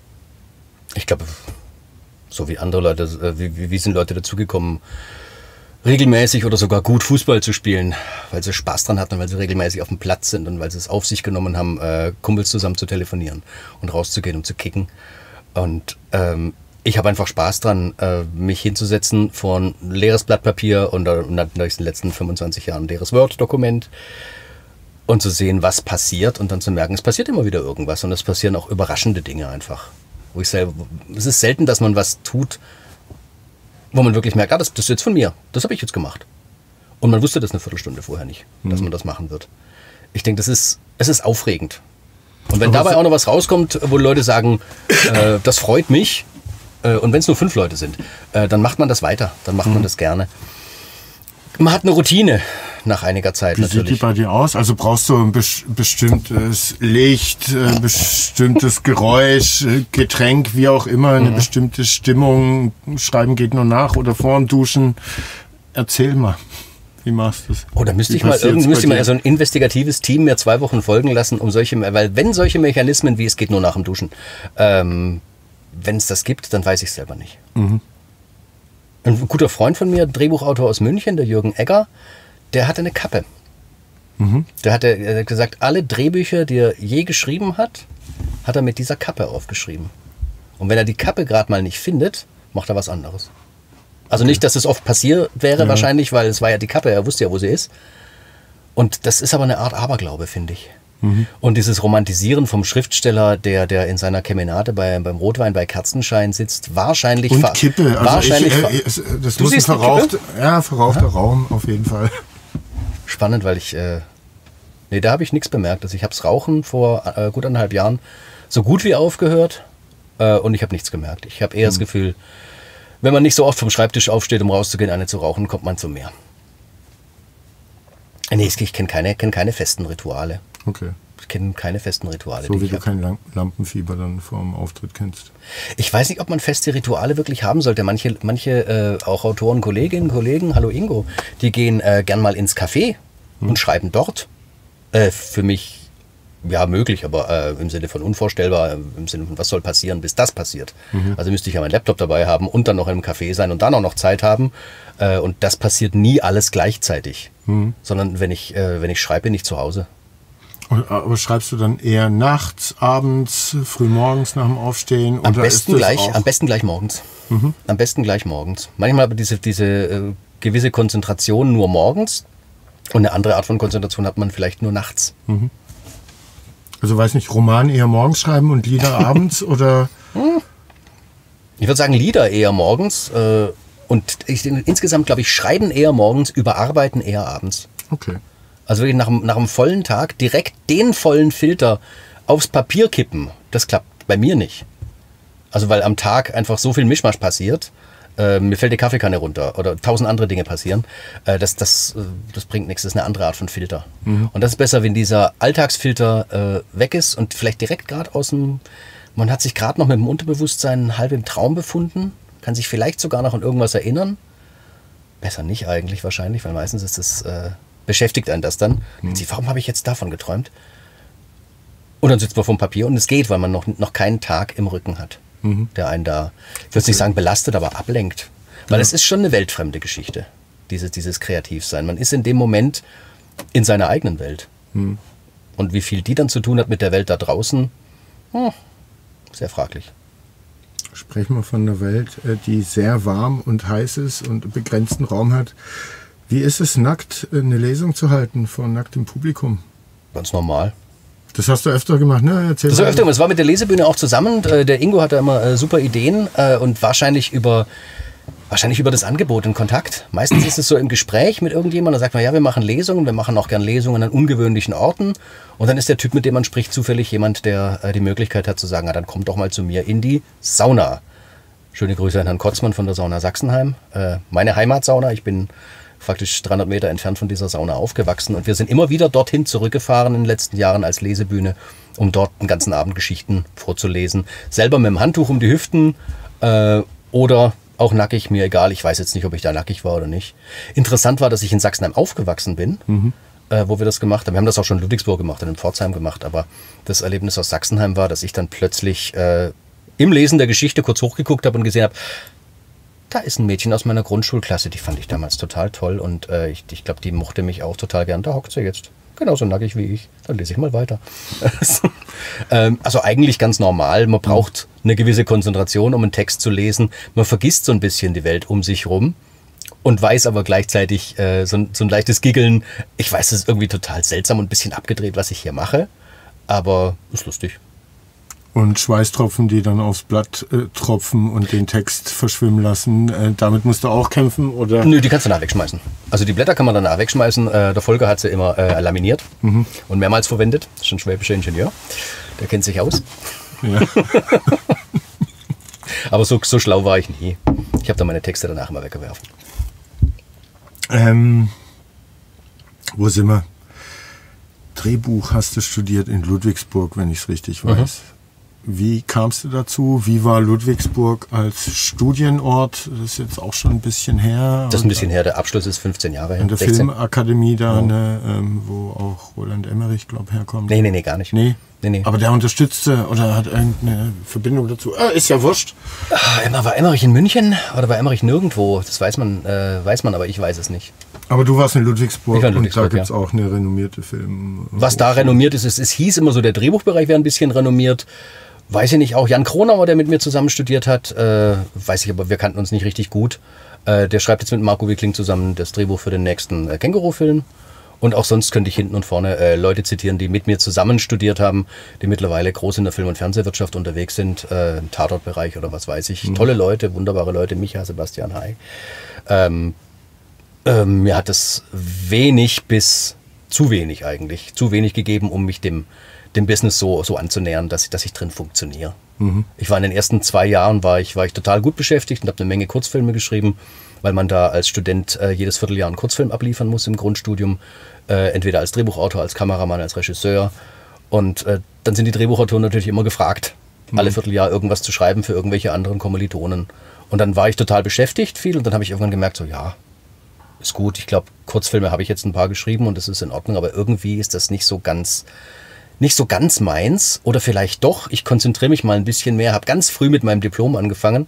S2: Ich glaube, so wie andere Leute, wie sind Leute dazugekommen, regelmäßig oder sogar gut Fußball zu spielen, weil sie Spaß dran hatten und weil sie regelmäßig auf dem Platz sind und weil sie es auf sich genommen haben, Kumpels zusammen zu telefonieren und rauszugehen, um zu kicken. Und ich habe einfach Spaß dran, mich hinzusetzen vor ein leeres Blatt Papier und natürlich in den letzten 25 Jahren ein leeres Word-Dokument und zu sehen, was passiert und dann zu merken, es passiert immer wieder irgendwas und es passieren auch überraschende Dinge einfach. Es ist selten, dass man was tut, wo man wirklich merkt, das ist jetzt von mir, das habe ich jetzt gemacht. Und man wusste das eine Viertelstunde vorher nicht, dass man das machen wird. Ich denke, es ist aufregend. Und wenn dabei auch noch was rauskommt, wo Leute sagen, das freut mich, und wenn es nur 5 Leute sind, dann macht man das weiter, dann macht man das gerne. Man hat eine Routine nach einiger Zeit natürlich.
S1: Wie sieht die bei dir aus? Also brauchst du ein bestimmtes Licht, bestimmtes Geräusch, Getränk, wie auch immer, eine bestimmte Stimmung. Schreiben geht nur nach oder vor dem Duschen. Erzähl mal, wie machst du es?
S2: Oh, da müsste ich mal so ein investigatives Team mir 2 Wochen folgen lassen, weil wenn solche Mechanismen wie es geht nur nach dem Duschen, wenn es das gibt, dann weiß ich es selber nicht. Ein guter Freund von mir, Drehbuchautor aus München, der Jürgen Egger, der hatte eine Kappe. Der hat gesagt, alle Drehbücher, die er je geschrieben hat, hat er mit dieser Kappe aufgeschrieben. Und wenn er die Kappe gerade mal nicht findet, macht er was anderes. Also nicht, dass es oft passiert wäre wahrscheinlich, weil es war ja die Kappe, er wusste ja, wo sie ist. Und das ist aber eine Art Aberglaube, finde ich. Und dieses Romantisieren vom Schriftsteller, der in seiner Kemenate beim Rotwein bei Kerzenschein sitzt, wahrscheinlich...
S1: Und Kippe. Also das muss ein verrauchter Raum auf jeden Fall.
S2: Spannend, weil da habe ich nichts bemerkt. Also ich habe das Rauchen vor gut 1,5 Jahren so gut wie aufgehört und ich habe nichts gemerkt. Ich habe eher das Gefühl, wenn man nicht so oft vom Schreibtisch aufsteht, um rauszugehen, eine zu rauchen, kommt man zu mehr. Nee, ich kenne keine festen Rituale.
S1: Okay.
S2: Ich kenne keine festen Rituale.
S1: So wie du kein Lampenfieber dann vor dem Auftritt kennst.
S2: Ich weiß nicht, ob man feste Rituale wirklich haben sollte. Manche auch Autoren, Kolleginnen, Kollegen, hallo Ingo, die gehen gern mal ins Café und schreiben dort. Für mich, ja, möglich, aber im Sinne von unvorstellbar, im Sinne von, was soll passieren, bis das passiert. Also müsste ich ja meinen Laptop dabei haben und dann noch in einem Café sein und dann auch noch Zeit haben. Und das passiert nie alles gleichzeitig. Sondern wenn ich schreibe, bin ich zu Hause.
S1: Aber schreibst du dann eher nachts, abends, frühmorgens nach dem Aufstehen?
S2: Am besten gleich morgens. Am besten gleich morgens. Manchmal aber diese gewisse Konzentration nur morgens und eine andere Art von Konzentration hat man vielleicht nur nachts.
S1: Also weiß nicht, Roman eher morgens schreiben und Lieder abends oder?
S2: Ich würde sagen Lieder eher morgens und insgesamt glaube ich Schreiben eher morgens, Überarbeiten eher abends.
S1: Okay.
S2: Also wirklich nach einem vollen Tag direkt den vollen Filter aufs Papier kippen, das klappt bei mir nicht. Also weil am Tag einfach so viel Mischmasch passiert, mir fällt die Kaffeekanne runter oder 1000 andere Dinge passieren, das bringt nichts, das ist eine andere Art von Filter. Und das ist besser, wenn dieser Alltagsfilter weg ist und vielleicht direkt gerade man hat sich gerade noch mit dem Unterbewusstsein halb im Traum befunden, kann sich vielleicht sogar noch an irgendwas erinnern. Besser nicht eigentlich wahrscheinlich, weil meistens ist das... beschäftigt einen das dann. Warum habe ich jetzt davon geträumt? Und dann sitzt man vom Papier und es geht, weil man noch keinen Tag im Rücken hat, der einen da, ich würde nicht sagen belastet, aber ablenkt. Weil es ist schon eine weltfremde Geschichte, dieses Kreativsein. Man ist in dem Moment in seiner eigenen Welt. Und wie viel die dann zu tun hat mit der Welt da draußen, sehr fraglich.
S1: Sprechen wir von einer Welt, die sehr warm und heiß ist und begrenzten Raum hat. Wie ist es, nackt eine Lesung zu halten vor nacktem Publikum?
S2: Ganz normal.
S1: Das hast du öfter gemacht, ne?
S2: Das war mit der Lesebühne auch zusammen. Der Ingo hatte immer super Ideen und wahrscheinlich über das Angebot in Kontakt. Meistens ist es so im Gespräch mit irgendjemandem, da sagt man, ja, wir machen Lesungen, wir machen auch gern Lesungen an ungewöhnlichen Orten. Und dann ist der Typ, mit dem man spricht, zufällig jemand, der die Möglichkeit hat zu sagen, dann kommt doch mal zu mir in die Sauna. Schöne Grüße an Herrn Kotzmann von der Sauna Sachsenheim. Meine Heimatsauna, ich bin praktisch 300 Meter entfernt von dieser Sauna aufgewachsen und wir sind immer wieder dorthin zurückgefahren in den letzten Jahren als Lesebühne, um dort den ganzen Abend Geschichten vorzulesen. Selber mit dem Handtuch um die Hüften oder auch nackig, mir egal. Ich weiß jetzt nicht, ob ich da nackig war oder nicht. Interessant war, dass ich in Sachsenheim aufgewachsen bin, wo wir das gemacht haben. Wir haben das auch schon in Ludwigsburg gemacht und in Pforzheim gemacht, aber das Erlebnis aus Sachsenheim war, dass ich dann plötzlich im Lesen der Geschichte kurz hochgeguckt habe und gesehen habe,
S3: da ist ein Mädchen aus meiner Grundschulklasse, die fand ich damals total toll und ich glaube, die mochte mich auch total gern. Da hockt sie jetzt. Genauso nackig wie ich. Dann lese ich mal weiter. Also eigentlich ganz normal. Man braucht eine gewisse Konzentration, um einen Text zu lesen. Man vergisst so ein bisschen die Welt um sich rum und weiß aber gleichzeitig so ein leichtes Giggeln. Ich weiß, es ist irgendwie total seltsam und ein bisschen abgedreht, was ich hier mache, aber ist lustig.
S1: Und Schweißtropfen, die dann aufs Blatt tropfen und den Text verschwimmen lassen, damit musst du auch kämpfen, oder?
S3: Nö, die kannst du danach wegschmeißen. Also die Blätter kann man danach wegschmeißen. Der Volker hat sie immer laminiert und mehrmals verwendet. Das ist ein schwäbischer Ingenieur. Der kennt sich aus.
S1: Ja.
S3: Aber so schlau war ich nie. Ich habe dann meine Texte danach immer weggeworfen.
S1: Wo sind wir? Drehbuch hast du studiert in Ludwigsburg, wenn ich es richtig weiß. Wie kamst du dazu? Wie war Ludwigsburg als Studienort? Das ist jetzt auch schon ein bisschen her.
S3: Das ist ein bisschen her. Der Abschluss ist 15 Jahre her.
S1: In der 16. Filmakademie da, wo auch Roland Emmerich, glaube ich, herkommt.
S3: Nee, gar nicht.
S1: Nee?
S3: Nee.
S1: Aber der unterstützte oder hat irgendeine Verbindung dazu? Ist ja wurscht.
S3: War Emmerich in München oder war Emmerich nirgendwo? Das weiß man, aber ich weiß es nicht.
S1: Aber du warst in Ludwigsburg,
S3: Ich war in Ludwigsburg,
S1: und da gibt es auch eine renommierte Film.
S3: Was da renommiert ist, es hieß immer so, der Drehbuchbereich wäre ein bisschen renommiert. Weiß ich nicht, auch Jan Kronauer, der mit mir zusammen studiert hat, weiß ich, aber wir kannten uns nicht richtig gut. Der schreibt jetzt mit Marco Wickling zusammen das Drehbuch für den nächsten Känguru-Film. Und auch sonst könnte ich hinten und vorne Leute zitieren, die mit mir zusammen studiert haben, die mittlerweile groß in der Film- und Fernsehwirtschaft unterwegs sind, im Tatortbereich oder was weiß ich. Tolle Leute, wunderbare Leute, Micha, Sebastian Hay. Mir hat es wenig bis zu wenig eigentlich, zu wenig gegeben, um mich dem Business so anzunähern, dass ich drin funktioniere. Ich war in den ersten 2 Jahren war ich total gut beschäftigt und habe eine Menge Kurzfilme geschrieben, weil man da als Student jedes Vierteljahr einen Kurzfilm abliefern muss im Grundstudium, entweder als Drehbuchautor, als Kameramann, als Regisseur. Und dann sind die Drehbuchautoren natürlich immer gefragt, alle Vierteljahr irgendwas zu schreiben für irgendwelche anderen Kommilitonen. Und dann war ich total beschäftigt viel und dann habe ich irgendwann gemerkt, so ja, ist gut, ich glaube, Kurzfilme habe ich jetzt ein paar geschrieben und das ist in Ordnung, aber irgendwie ist das nicht so ganz meins oder vielleicht doch. Ich konzentriere mich mal ein bisschen mehr, habe ganz früh mit meinem Diplom angefangen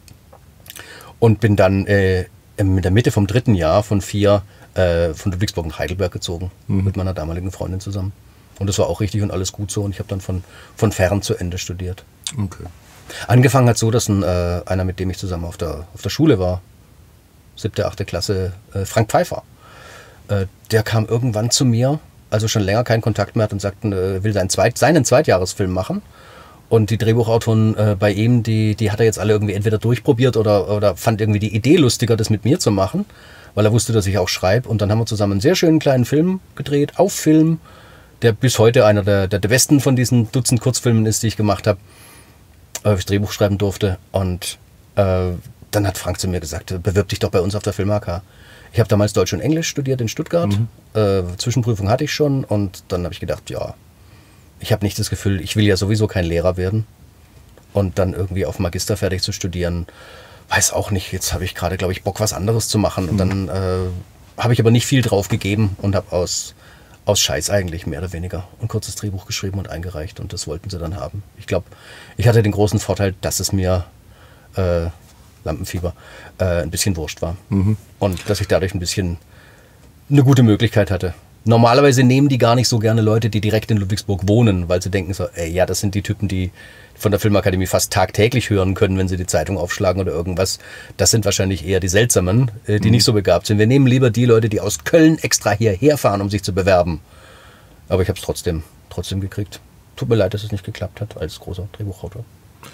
S3: und bin dann in der Mitte vom 3. Jahr von 4 von Ludwigsburg nach Heidelberg gezogen mit meiner damaligen Freundin zusammen. Und das war auch richtig und alles gut so und ich habe dann von fern zu Ende studiert.
S1: Okay.
S3: Angefangen hat so, dass einer, mit dem ich zusammen auf der Schule war, 7., 8. Klasse, Frank Pfeiffer, der kam irgendwann zu mir, also schon länger keinen Kontakt mehr hat und sagte, will seinen Zweitjahresfilm machen. Und die Drehbuchautoren bei ihm, die hat er jetzt alle irgendwie entweder durchprobiert oder fand irgendwie die Idee lustiger, das mit mir zu machen, weil er wusste, dass ich auch schreibe. Und dann haben wir zusammen einen sehr schönen kleinen Film gedreht, auf Film, der bis heute einer der besten von diesen Dutzend Kurzfilmen ist, die ich gemacht habe, ich Drehbuch schreiben durfte. Und dann hat Frank zu mir gesagt, bewirb dich doch bei uns auf der Film AK. Ich habe damals Deutsch und Englisch studiert in Stuttgart. Zwischenprüfung hatte ich schon und dann habe ich gedacht, ja, ich habe nicht das Gefühl, ich will ja sowieso kein Lehrer werden. Und dann irgendwie auf Magister fertig zu studieren, weiß auch nicht. Jetzt habe ich gerade, glaube ich, Bock, was anderes zu machen. Und dann habe ich aber nicht viel drauf gegeben und habe aus Scheiß eigentlich mehr oder weniger ein kurzes Drehbuch geschrieben und eingereicht. Und das wollten sie dann haben. Ich glaube, ich hatte den großen Vorteil, dass es mir Lampenfieber, ein bisschen wurscht war. Und dass ich dadurch ein bisschen eine gute Möglichkeit hatte. Normalerweise nehmen die gar nicht so gerne Leute, die direkt in Ludwigsburg wohnen, weil sie denken so, ja, das sind die Typen, die von der Filmakademie fast tagtäglich hören können, wenn sie die Zeitung aufschlagen oder irgendwas. Das sind wahrscheinlich eher die Seltsamen, die nicht so begabt sind. Wir nehmen lieber die Leute, die aus Köln extra hierher fahren, um sich zu bewerben. Aber ich habe es trotzdem gekriegt. Tut mir leid, dass es nicht geklappt hat als großer Drehbuchautor.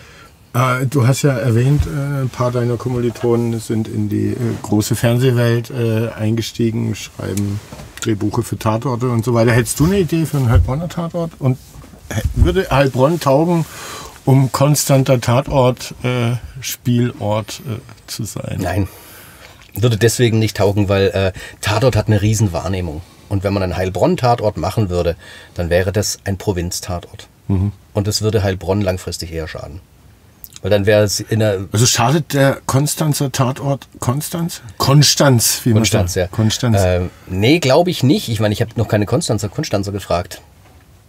S1: Du hast ja erwähnt, ein paar deiner Kommilitonen sind in die große Fernsehwelt eingestiegen, schreiben Drehbuche für Tatorte und so weiter. Hättest du eine Idee für einen Heilbronner Tatort? Und würde Heilbronn taugen, um konstanter Tatort, Spielort zu sein?
S3: Nein, würde deswegen nicht taugen, weil Tatort hat eine riesen Wahrnehmung. Und wenn man einen Heilbronn-Tatort machen würde, dann wäre das ein Provinz-Tatort. Und das würde Heilbronn langfristig eher schaden. Weil dann wäre es in der...
S1: Also schadet der Konstanzer Tatort Konstanz, wie man sagt.
S3: Ja.
S1: Konstanz.
S3: Nee, glaube ich nicht. Ich meine, ich habe noch keine Konstanzer gefragt.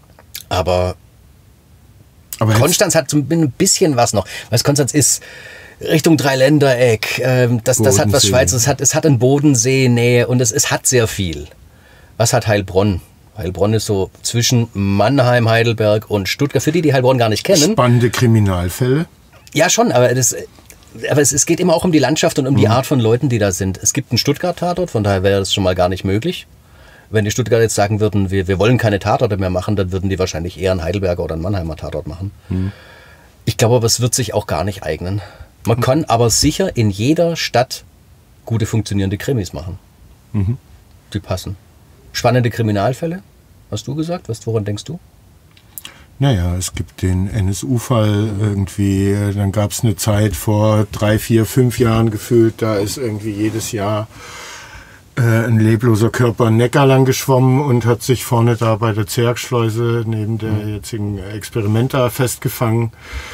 S3: Aber Konstanz hat so ein bisschen was noch. Weil Konstanz ist Richtung Dreiländereck. Das hat was Schweizeres. Es hat einen Bodensee-Nähe und es hat sehr viel. Was hat Heilbronn? Heilbronn ist so zwischen Mannheim, Heidelberg und Stuttgart. Für die, die Heilbronn gar nicht kennen.
S1: Spannende Kriminalfälle.
S3: Ja, schon, aber es geht immer auch um die Landschaft und um die Art von Leuten, die da sind. Es gibt einen Stuttgart-Tatort, von daher wäre das schon mal gar nicht möglich. Wenn die Stuttgarter jetzt sagen würden, wir wollen keine Tatorte mehr machen, dann würden die wahrscheinlich eher einen Heidelberger oder einen Mannheimer Tatort machen. Ich glaube aber, es wird sich auch gar nicht eignen. Man kann aber sicher in jeder Stadt gute funktionierende Krimis machen. Die passen. Spannende Kriminalfälle, hast du gesagt? Woran denkst du?
S1: Naja, es gibt den NSU-Fall irgendwie, dann gab es eine Zeit vor 3, 4, 5 Jahren gefühlt, da ist irgendwie jedes Jahr ein lebloser Körper Neckar lang geschwommen und hat sich vorne da bei der Zergschleuse neben der jetzigen Experimenta festgefangen.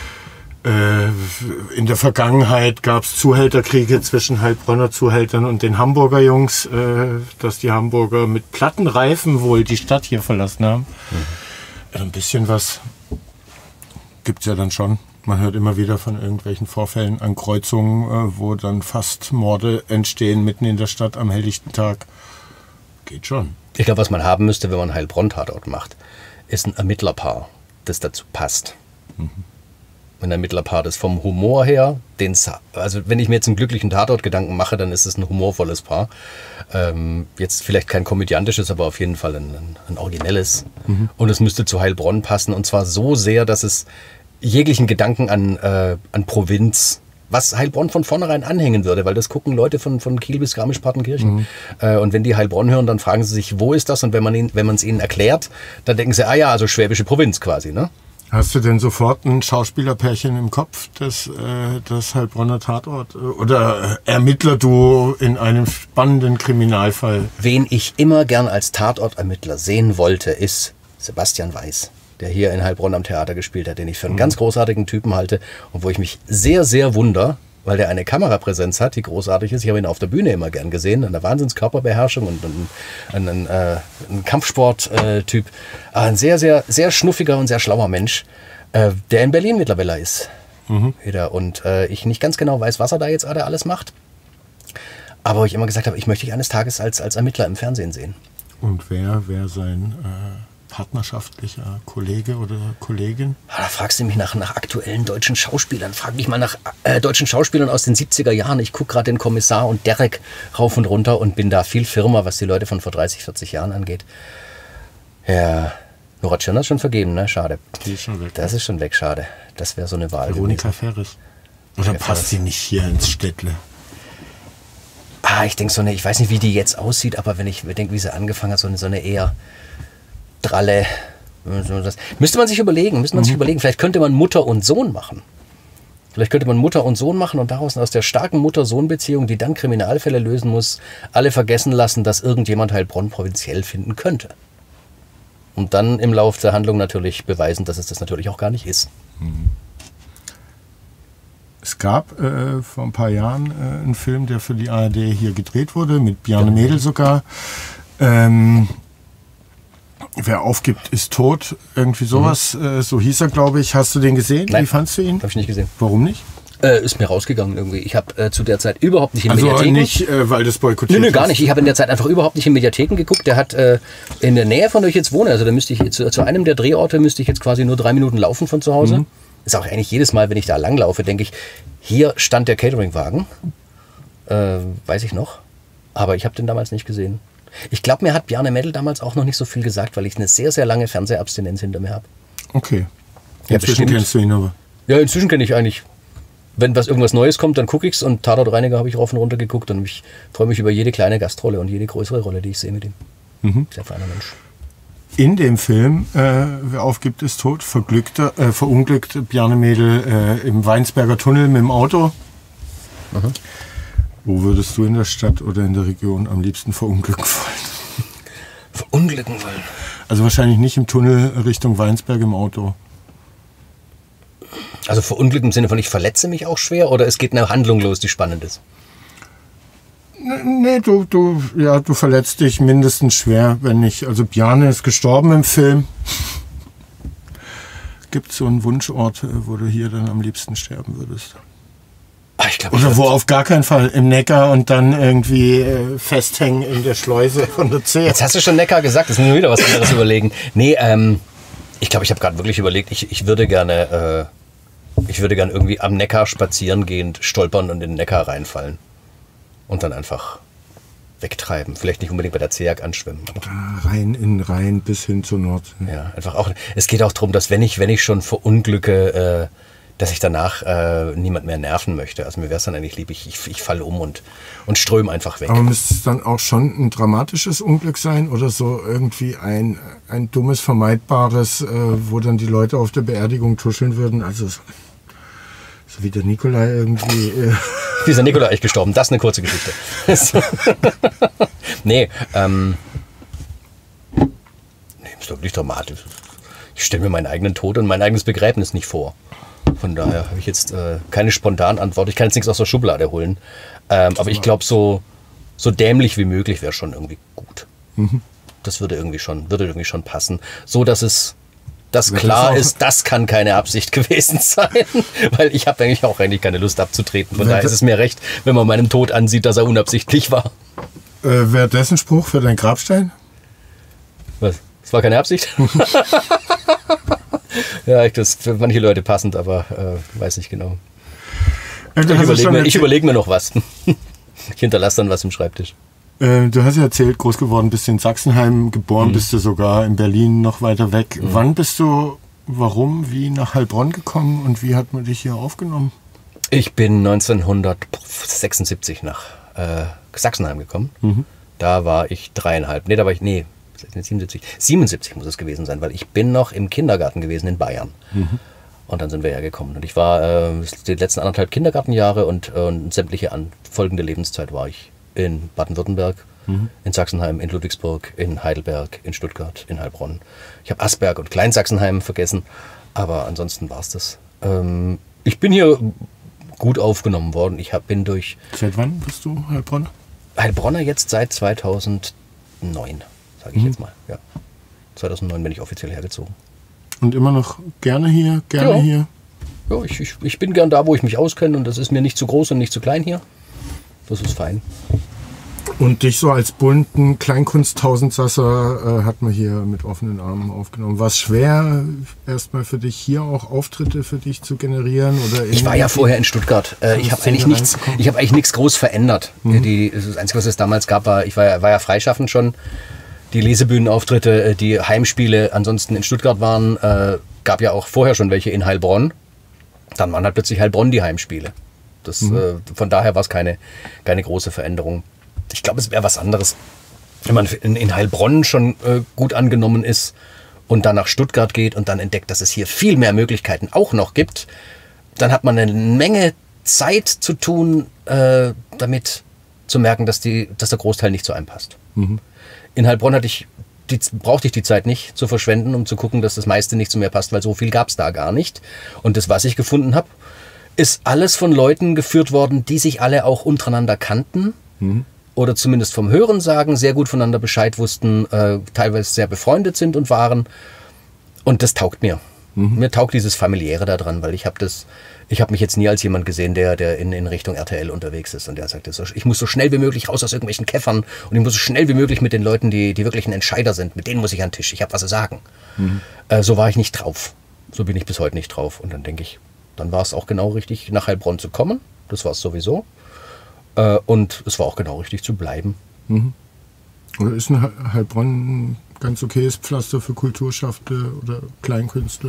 S1: In der Vergangenheit gab es Zuhälterkriege zwischen Heilbronner Zuhältern und den Hamburger Jungs, dass die Hamburger mit Plattenreifen wohl die Stadt hier verlassen haben. Ein bisschen was gibt es ja dann schon. Man hört immer wieder von irgendwelchen Vorfällen an Kreuzungen, wo dann fast Morde entstehen mitten in der Stadt am helllichten Tag. Geht schon.
S3: Ich glaube, was man haben müsste, wenn man einen Heilbronn-Tatort macht, ist ein Ermittlerpaar, das dazu passt. Ein Ermittlerpaar, das vom Humor her, also wenn ich mir jetzt einen glücklichen Tatort-Gedanken mache, dann ist es ein humorvolles Paar. Jetzt vielleicht kein komödiantisches, aber auf jeden Fall ein originelles. Und es müsste zu Heilbronn passen, und zwar so sehr, dass es jeglichen Gedanken an Provinz, was Heilbronn von vornherein anhängen würde, weil das gucken Leute von Kiel bis Garmisch-Partenkirchen. Und wenn die Heilbronn hören, dann fragen sie sich, wo ist das? Und wenn man es ihnen erklärt, dann denken sie, also schwäbische Provinz quasi, ne?
S1: Hast du denn sofort ein Schauspielerpärchen im Kopf, das Heilbronner Tatort oder Ermittlerduo in einem spannenden Kriminalfall?
S3: Wen ich immer gern als Tatortermittler sehen wollte, ist Sebastian Weiß, der hier in Heilbronn am Theater gespielt hat, den ich für einen ganz großartigen Typen halte und wo ich mich sehr, sehr wundere, weil der eine Kamerapräsenz hat, die großartig ist. Ich habe ihn auf der Bühne immer gern gesehen, eine Wahnsinnskörperbeherrschung und ein Kampfsport-Typ. Ein sehr, sehr, sehr schnuffiger und sehr schlauer Mensch, der in Berlin mittlerweile ist. Und ich nicht ganz genau weiß, was er da jetzt alles macht. Aber wo ich immer gesagt habe, ich möchte dich eines Tages als Ermittler im Fernsehen sehen.
S1: Und wer sein partnerschaftlicher Kollege oder Kollegin?
S3: Da fragst du mich nach aktuellen deutschen Schauspielern. Frag mich mal nach deutschen Schauspielern aus den 70er Jahren. Ich gucke gerade den Kommissar und Derek rauf und runter und bin da viel firmer, was die Leute von vor 30, 40 Jahren angeht. Ja, Nora Tschirner ist schon vergeben, ne? Schade.
S1: Die ist schon weg.
S3: Das ist schon weg, schade. Das wäre so eine Wahl
S1: Veronika
S3: gewesen.
S1: Ferris. Oder passt sie nicht hier ins Städtle?
S3: Ich denke ich weiß nicht, wie die jetzt aussieht, aber wenn ich denke, wie sie angefangen hat, so eine eher Dralle. Das müsste man sich überlegen. Vielleicht könnte man Mutter und Sohn machen. Und daraus aus der starken Mutter-Sohn-Beziehung, die dann Kriminalfälle lösen muss, alle vergessen lassen, dass irgendjemand Heilbronn provinziell finden könnte. Und dann im Lauf der Handlung natürlich beweisen, dass es das natürlich auch gar nicht ist.
S1: Es gab vor ein paar Jahren einen Film, der für die ARD hier gedreht wurde, mit Bjarne Mädel sogar. Wer aufgibt, ist tot. Irgendwie sowas. So hieß er, glaube ich. Hast du den gesehen?
S3: Nein.
S1: Wie fandst du ihn?
S3: Habe ich nicht gesehen.
S1: Warum nicht?
S3: Ist mir rausgegangen irgendwie. Ich habe zu der Zeit überhaupt nicht in Mediatheken...
S1: Also nicht, weil das boykottiert
S3: Nö, gar nicht. Ich habe in der Zeit einfach überhaupt nicht in Mediatheken geguckt. Der hat in der Nähe von euch jetzt wohne. Also da müsste ich zu einem der Drehorte müsste ich jetzt quasi nur 3 Minuten laufen von zu Hause. Ist auch eigentlich jedes Mal, wenn ich da langlaufe, denke ich, hier stand der Cateringwagen. Weiß ich noch. Aber ich habe den damals nicht gesehen. Ich glaube, mir hat Bjarne Mädel damals auch noch nicht so viel gesagt, weil ich eine sehr, sehr lange Fernsehabstinenz hinter mir habe.
S1: Okay.
S3: Ja,
S1: Inzwischen kennst du ihn aber.
S3: Ja, inzwischen kenne ich eigentlich. Wenn irgendwas Neues kommt, dann gucke ich es. Und Tatortreiniger habe ich rauf und runter geguckt. Und ich freue mich über jede kleine Gastrolle und jede größere Rolle, die ich sehe mit ihm. Sehr feiner Mensch.
S1: In dem Film, wer aufgibt, ist tot, verunglückt Bjarne Mädel im Weinsberger Tunnel mit dem Auto. Wo würdest du in der Stadt oder in der Region am liebsten verunglücken wollen?
S3: Verunglücken wollen?
S1: Also wahrscheinlich nicht im Tunnel Richtung Weinsberg im Auto.
S3: Also verunglücken im Sinne von, ich verletze mich auch schwer oder es geht eine Handlung los, die spannend ist?
S1: Nee, du verletzt dich mindestens schwer, wenn nicht. Also Bjarne ist gestorben im Film. Gibt es so einen Wunschort, wo du hier dann am liebsten sterben würdest?
S2: Ich glaub,
S1: Oder wo auf gar keinen Fall im Neckar und dann irgendwie festhängen in der Schleuse von der Zehe.
S2: Jetzt hast du schon Neckar gesagt, das muss mir wieder was anderes überlegen. Nee, ich glaube, ich habe gerade wirklich überlegt, ich würde gerne irgendwie am Neckar spazieren gehend stolpern und in den Neckar reinfallen. Und dann einfach wegtreiben. Vielleicht nicht unbedingt bei der Zeag anschwimmen. Aber
S1: Da rein in Rhein bis hin zur Nordsee.
S2: ja, einfach auch. Es geht auch darum, dass wenn ich schon verunglücke, dass ich danach niemand mehr nerven möchte. Also mir wäre es dann eigentlich lieb, ich falle um und ströme einfach weg.
S1: Aber müsste es dann auch schon ein dramatisches Unglück sein oder so irgendwie ein dummes, vermeidbares, wo dann die Leute auf der Beerdigung tuscheln würden? Also so wie der Nikolai irgendwie.
S2: Wie ist der Nikolai eigentlich gestorben? Das ist eine kurze Geschichte. Nee, ist doch nicht dramatisch. Ich stelle mir meinen eigenen Tod und mein eigenes Begräbnis nicht vor. Von daher habe ich jetzt keine spontane Antwort. Ich kann jetzt nichts aus der Schublade holen. Aber ich glaube, so dämlich wie möglich wäre schon irgendwie gut. Das würde irgendwie schon passen. So, dass klar ist, das kann keine Absicht gewesen sein. Weil ich habe eigentlich keine Lust abzutreten. Von daher ist es mir recht, wenn man meinem Tod ansieht, dass er unabsichtlich war.
S1: Wäre das ein Spruch für deinen Grabstein?
S2: Was? Das war keine Absicht? Ja, das ist für manche Leute passend, aber weiß nicht genau. Ich überlege mir noch was. Ich hinterlasse dann was im Schreibtisch.
S1: Du hast ja erzählt, groß geworden, bist in Sachsenheim geboren, bist du sogar in Berlin noch weiter weg. Wann bist du, wie nach Heilbronn gekommen und wie hat man dich hier aufgenommen?
S2: Ich bin 1976 nach Sachsenheim gekommen. Da war ich 3,5. 77 muss es gewesen sein, weil ich bin noch im Kindergarten gewesen in Bayern. Und dann sind wir ja gekommen. Und ich war die letzten 1,5 Kindergartenjahre und sämtliche folgende Lebenszeit war ich in Baden-Württemberg, in Sachsenheim, in Ludwigsburg, in Heidelberg, in Stuttgart, in Heilbronn. Ich habe Asberg und Klein-Sachsenheim vergessen, aber ansonsten war es das. Ich bin hier gut aufgenommen worden. Bin durch...
S1: Seit wann bist du Heilbronner?
S2: Heilbronner jetzt seit 2009, sage ich jetzt mal. Ja. 2009 bin ich offiziell hergezogen.
S1: Und immer noch gerne hier, hier?
S2: Ja, ich bin gern da, wo ich mich auskenne und das ist mir nicht zu groß und nicht zu klein hier. Das ist fein.
S1: Und dich so als bunten Kleinkunst-Tausendsasser hat man hier mit offenen Armen aufgenommen. War es schwer, erstmal für dich hier auch Auftritte für dich zu generieren? Oder
S2: ich war ja vorher in Stuttgart. Ich habe eigentlich nichts groß verändert. Das Einzige, was es damals gab, war ja freischaffend schon. Die Lesebühnenauftritte, die Heimspiele ansonsten in Stuttgart waren, gab ja auch vorher schon welche in Heilbronn. Dann waren halt plötzlich Heilbronn die Heimspiele. Von daher war es keine große Veränderung. Ich glaube, es wäre was anderes, wenn man in Heilbronn schon gut angenommen ist und dann nach Stuttgart geht und dann entdeckt, dass es hier viel mehr Möglichkeiten auch noch gibt. Dann hat man eine Menge Zeit zu tun, damit zu merken, dass der Großteil nicht zu einem passt. In Heilbronn brauchte ich die Zeit nicht zu verschwenden, um zu gucken, dass das meiste nicht zu mir passt, weil so viel gab es da gar nicht. Und das, was ich gefunden habe, ist alles von Leuten geführt worden, die sich alle auch untereinander kannten oder zumindest vom Hörensagen sehr gut voneinander Bescheid wussten, teilweise sehr befreundet sind und waren. Und das taugt mir. Mir taugt dieses Familiäre da dran, weil ich habe mich jetzt nie als jemand gesehen, der in Richtung RTL unterwegs ist und der sagt, ich muss so schnell wie möglich raus aus irgendwelchen Käffern und ich muss so schnell wie möglich mit den Leuten, die wirklichen Entscheider sind, mit denen muss ich an den Tisch, ich habe was zu sagen. So war ich nicht drauf. So bin ich bis heute nicht drauf. Und dann denke ich, dann war es auch genau richtig, nach Heilbronn zu kommen. Das war es sowieso. Und es war auch genau richtig zu bleiben.
S1: Oder ist ein Heilbronn ein ganz okayes Pflaster für Kulturschaffende oder Kleinkünstler?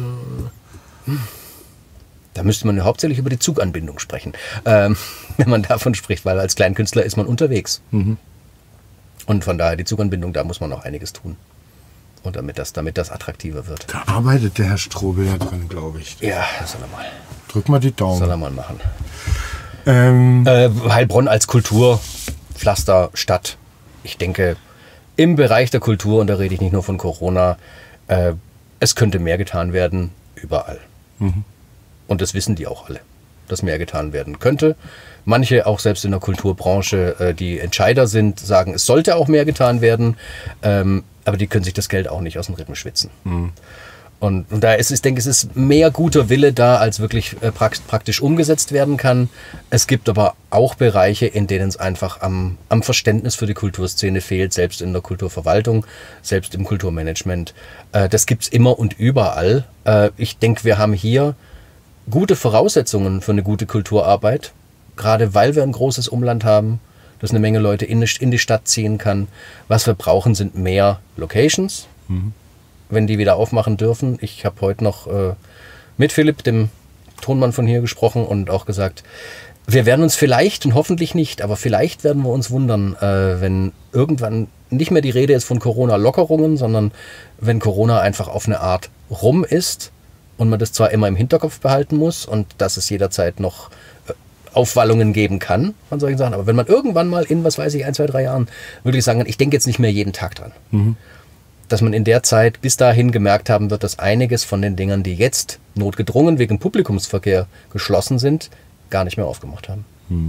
S2: Da müsste man hauptsächlich über die Zuganbindung sprechen, wenn man davon spricht, weil als Kleinkünstler ist man unterwegs. Und von daher die Zuganbindung, da muss man noch einiges tun. Und damit das attraktiver wird.
S1: Da arbeitet der Herr Strobel ja dran, glaube ich.
S2: Ja, soll er mal.
S1: Drück mal die Daumen.
S2: Soll er mal machen. Heilbronn als Kulturpflaster, Stadt. Ich denke, im Bereich der Kultur, und da rede ich nicht nur von Corona, es könnte mehr getan werden, überall. Und das wissen die auch alle, dass mehr getan werden könnte. Manche, auch selbst in der Kulturbranche, die Entscheider sind, sagen, es sollte auch mehr getan werden, aber die können sich das Geld auch nicht aus den Rippen schwitzen. Und da ist, ich denke, es ist mehr guter Wille da, als wirklich praktisch umgesetzt werden kann. Es gibt aber auch Bereiche, in denen es einfach am Verständnis für die Kulturszene fehlt, selbst in der Kulturverwaltung, selbst im Kulturmanagement. Das gibt es immer und überall. Ich denke, wir haben hier gute Voraussetzungen für eine gute Kulturarbeit, gerade weil wir ein großes Umland haben, das eine Menge Leute in die Stadt ziehen kann. Was wir brauchen, sind mehr Locations. Wenn die wieder aufmachen dürfen. Ich habe heute noch mit Philipp, dem Tonmann von hier, gesprochen und auch gesagt, wir werden uns vielleicht und hoffentlich nicht, aber vielleicht werden wir uns wundern, wenn irgendwann nicht mehr die Rede ist von Corona-Lockerungen, sondern wenn Corona einfach auf eine Art rum ist und man das zwar immer im Hinterkopf behalten muss und dass es jederzeit noch Aufwallungen geben kann von solchen Sachen, aber wenn man irgendwann mal in, 1, 2, 3 Jahren wirklich sagen kann, ich denke jetzt nicht mehr jeden Tag dran, dass man in der Zeit bis dahin gemerkt haben wird, dass einiges von den Dingern, die jetzt notgedrungen wegen Publikumsverkehr geschlossen sind, gar nicht mehr aufgemacht haben.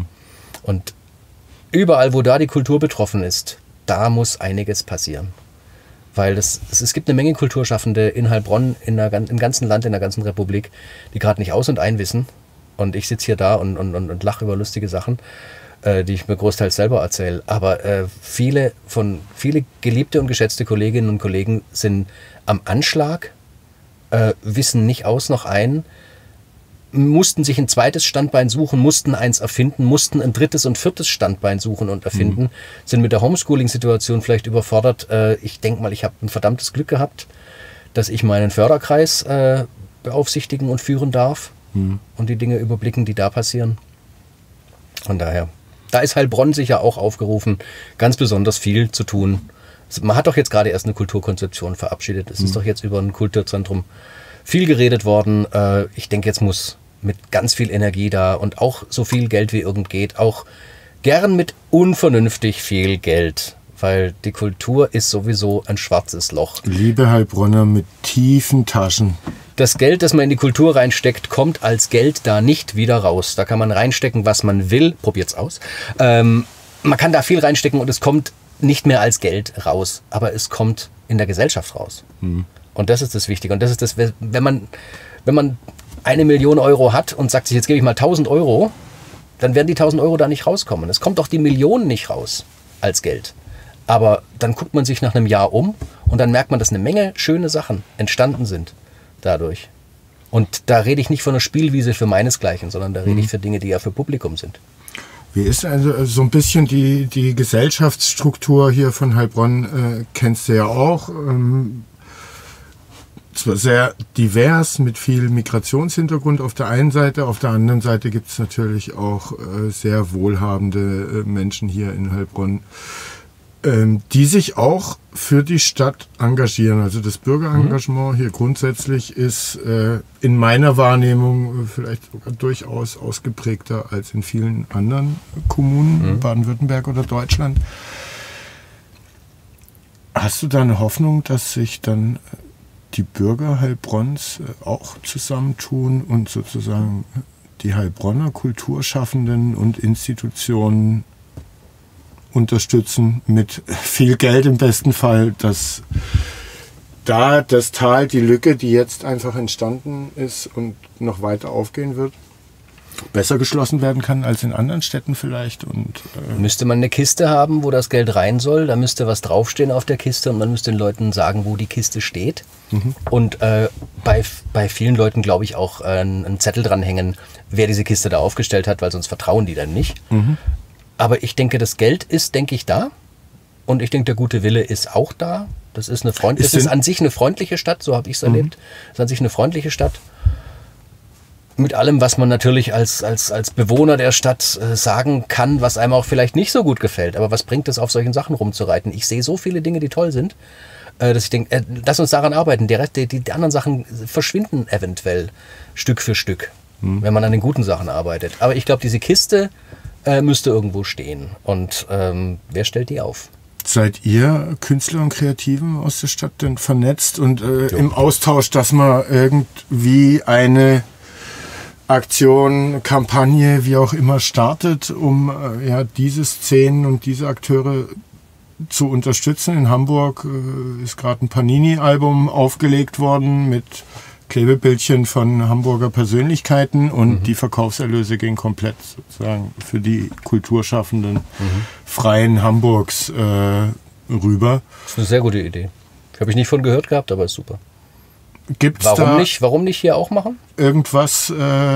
S2: Und überall, wo da die Kultur betroffen ist, da muss einiges passieren. Weil es gibt eine Menge Kulturschaffende in Heilbronn, im ganzen Land, in der ganzen Republik, die gerade nicht aus- und ein wissen. Und ich sitze hier da und lache über lustige Sachen, die ich mir großteils selber erzähle. Aber viele geliebte und geschätzte Kolleginnen und Kollegen sind am Anschlag, wissen nicht aus noch ein, mussten sich ein zweites Standbein suchen, mussten eins erfinden, mussten ein drittes und viertes Standbein suchen und erfinden, sind mit der Homeschooling-Situation vielleicht überfordert. Ich denke mal, ich habe ein verdammtes Glück gehabt, dass ich meinen Förderkreis beaufsichtigen und führen darf und die Dinge überblicken, die da passieren. Von daher, da ist Heilbronn sicher auch aufgerufen, ganz besonders viel zu tun. Man hat doch jetzt gerade erst eine Kulturkonzeption verabschiedet. Es ist doch jetzt über ein Kulturzentrum viel geredet worden. Ich denke, jetzt muss mit ganz viel Energie da und auch so viel Geld wie irgend geht, auch gern mit unvernünftig viel Geld, weil die Kultur ist sowieso ein schwarzes Loch.
S1: Liebe Heilbronner mit tiefen Taschen.
S2: Das Geld, das man in die Kultur reinsteckt, kommt als Geld da nicht wieder raus. Da kann man reinstecken, was man will. Probiert's aus. Man kann da viel reinstecken und es kommt nicht mehr als Geld raus, aber es kommt in der Gesellschaft raus. Und das ist das Wichtige. Und das ist das, wenn man 1 Million Euro hat und sagt sich, jetzt gebe ich mal 1.000 Euro, dann werden die 1.000 Euro da nicht rauskommen. Es kommt auch die Million nicht raus als Geld. Aber dann guckt man sich nach einem Jahr um und dann merkt man, dass eine Menge schöne Sachen entstanden sind dadurch. Und da rede ich nicht von einer Spielwiese für meinesgleichen, sondern da rede ich für Dinge, die ja für Publikum sind.
S1: Wie ist also so ein bisschen die Gesellschaftsstruktur hier von Heilbronn, kennst du ja auch. Zwar sehr divers, mit viel Migrationshintergrund auf der einen Seite, auf der anderen Seite gibt es natürlich auch sehr wohlhabende Menschen hier in Heilbronn, die sich auch für die Stadt engagieren. Also das Bürgerengagement hier grundsätzlich ist in meiner Wahrnehmung vielleicht sogar durchaus ausgeprägter als in vielen anderen Kommunen, Baden-Württemberg oder Deutschland. Hast du da eine Hoffnung, dass sich dann die Bürger Heilbronns auch zusammentun und sozusagen die Heilbronner Kulturschaffenden und Institutionen unterstützen mit viel Geld im besten Fall, dass da das Tal, die Lücke, die jetzt einfach entstanden ist und noch weiter aufgehen wird, besser geschlossen werden kann als in anderen Städten vielleicht. Und
S2: müsste man eine Kiste haben, wo das Geld rein soll, da müsste was draufstehen auf der Kiste und man müsste den Leuten sagen, wo die Kiste steht. Und bei vielen Leuten, glaube ich, auch einen Zettel dranhängen, wer diese Kiste da aufgestellt hat, weil sonst vertrauen die dann nicht. Aber ich denke, das Geld ist, denke ich, da. Und ich denke, der gute Wille ist auch da. Das ist es ist an sich eine freundliche Stadt, so habe ich es erlebt. Es ist an sich eine freundliche Stadt. Mit allem, was man natürlich als Bewohner der Stadt sagen kann, was einem auch vielleicht nicht so gut gefällt. Aber was bringt es, auf solchen Sachen rumzureiten? Ich sehe so viele Dinge, die toll sind, dass ich denke, lass uns daran arbeiten. Die anderen Sachen verschwinden eventuell Stück für Stück, wenn man an den guten Sachen arbeitet. Aber ich glaube, diese Kiste müsste irgendwo stehen. Und wer stellt die auf?
S1: Seid ihr Künstler und Kreativen aus der Stadt denn vernetzt und im Austausch, dass man irgendwie eine Aktion, Kampagne, wie auch immer startet, um diese Szenen und diese Akteure zu unterstützen. In Hamburg ist gerade ein Panini-Album aufgelegt worden mit Klebebildchen von Hamburger Persönlichkeiten und die Verkaufserlöse gehen komplett sozusagen für die Kulturschaffenden freien Hamburgs rüber.
S3: Das ist eine sehr gute Idee. Habe ich nicht von gehört gehabt, aber ist super.
S1: Gibt's
S3: Warum nicht hier auch machen?
S1: Irgendwas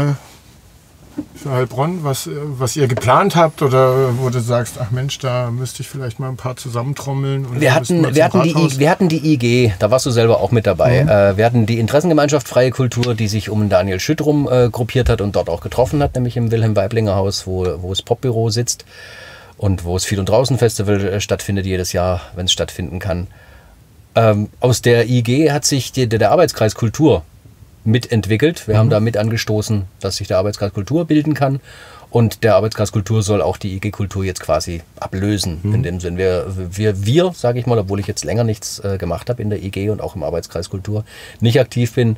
S1: für Heilbronn, was ihr geplant habt oder wo du sagst, ach Mensch, da müsste ich vielleicht mal ein paar zusammentrommeln. Und
S3: wir hatten die IG, da warst du selber auch mit dabei. Wir hatten die Interessengemeinschaft Freie Kultur, die sich um Daniel Schütt rum gruppiert hat und dort auch getroffen hat, nämlich im Wilhelm-Weiblinger-Haus, wo das Popbüro sitzt und wo das Viel- und Draußen-Festival stattfindet jedes Jahr, wenn es stattfinden kann. Aus der IG hat sich der Arbeitskreis Kultur mitentwickelt. Wir haben da mit angestoßen, dass sich der Arbeitskreis Kultur bilden kann. Und der Arbeitskreis Kultur soll auch die IG Kultur jetzt quasi ablösen. In dem Sinn, wir sage ich mal, obwohl ich jetzt länger nichts gemacht habe in der IG und auch im Arbeitskreis Kultur nicht aktiv bin,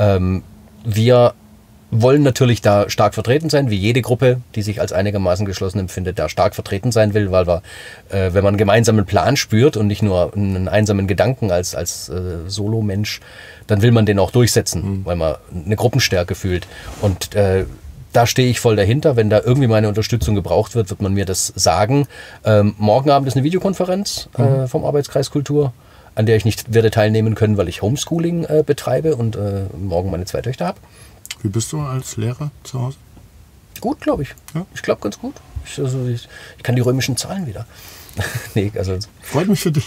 S3: wir wollen natürlich da stark vertreten sein, wie jede Gruppe, die sich als einigermaßen geschlossen empfindet, da stark vertreten sein will, weil wir, wenn man einen gemeinsamen Plan spürt und nicht nur einen einsamen Gedanken als Solo-Mensch, dann will man den auch durchsetzen, weil man eine Gruppenstärke fühlt. Und da stehe ich voll dahinter. Wenn da irgendwie meine Unterstützung gebraucht wird, wird man mir das sagen. Morgen Abend ist eine Videokonferenz vom Arbeitskreis Kultur, an der ich nicht werde teilnehmen können, weil ich Homeschooling betreibe und morgen meine 2 Töchter habe.
S1: Wie bist du als Lehrer zu Hause?
S3: Gut, glaube ich. Ja? Ich glaube ganz gut. Ich kann die römischen Zahlen wieder. Nee, also
S1: freut mich für dich.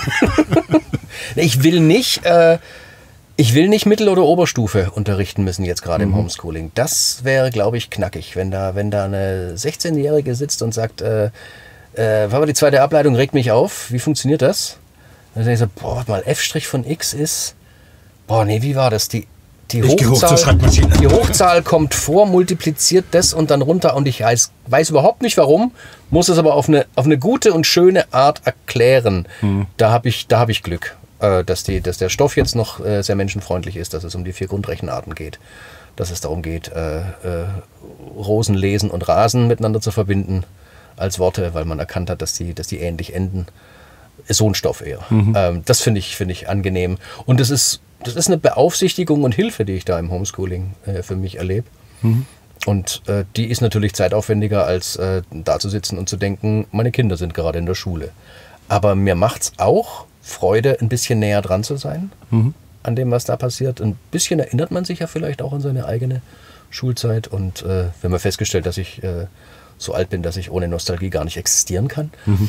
S3: Ich will nicht Mittel- oder Oberstufe unterrichten müssen jetzt gerade im Homeschooling. Das wäre, glaube ich, knackig, wenn da eine 16-Jährige sitzt und sagt, Papa, die zweite Ableitung regt mich auf. Wie funktioniert das? Dann denke ich so, boah, mal f' von x ist, wie war das? Die Hochzahl kommt vor, multipliziert das und dann runter und ich weiß überhaupt nicht warum, muss es aber auf eine gute und schöne Art erklären. Da hab ich Glück, dass der Stoff jetzt noch sehr menschenfreundlich ist, dass es um die 4 Grundrechenarten geht, dass es darum geht, Rosen, Lesen und Rasen miteinander zu verbinden als Worte, weil man erkannt hat, dass die ähnlich enden. So ein Stoff eher. Das finde ich angenehm. Und das ist eine Beaufsichtigung und Hilfe, die ich da im Homeschooling für mich erlebe. Und die ist natürlich zeitaufwendiger, als da zu sitzen und zu denken, meine Kinder sind gerade in der Schule. Aber mir macht es auch Freude, ein bisschen näher dran zu sein an dem, was da passiert. Ein bisschen erinnert man sich ja vielleicht auch an seine eigene Schulzeit. Und wir haben ja festgestellt, dass ich so alt bin, dass ich ohne Nostalgie gar nicht existieren kann.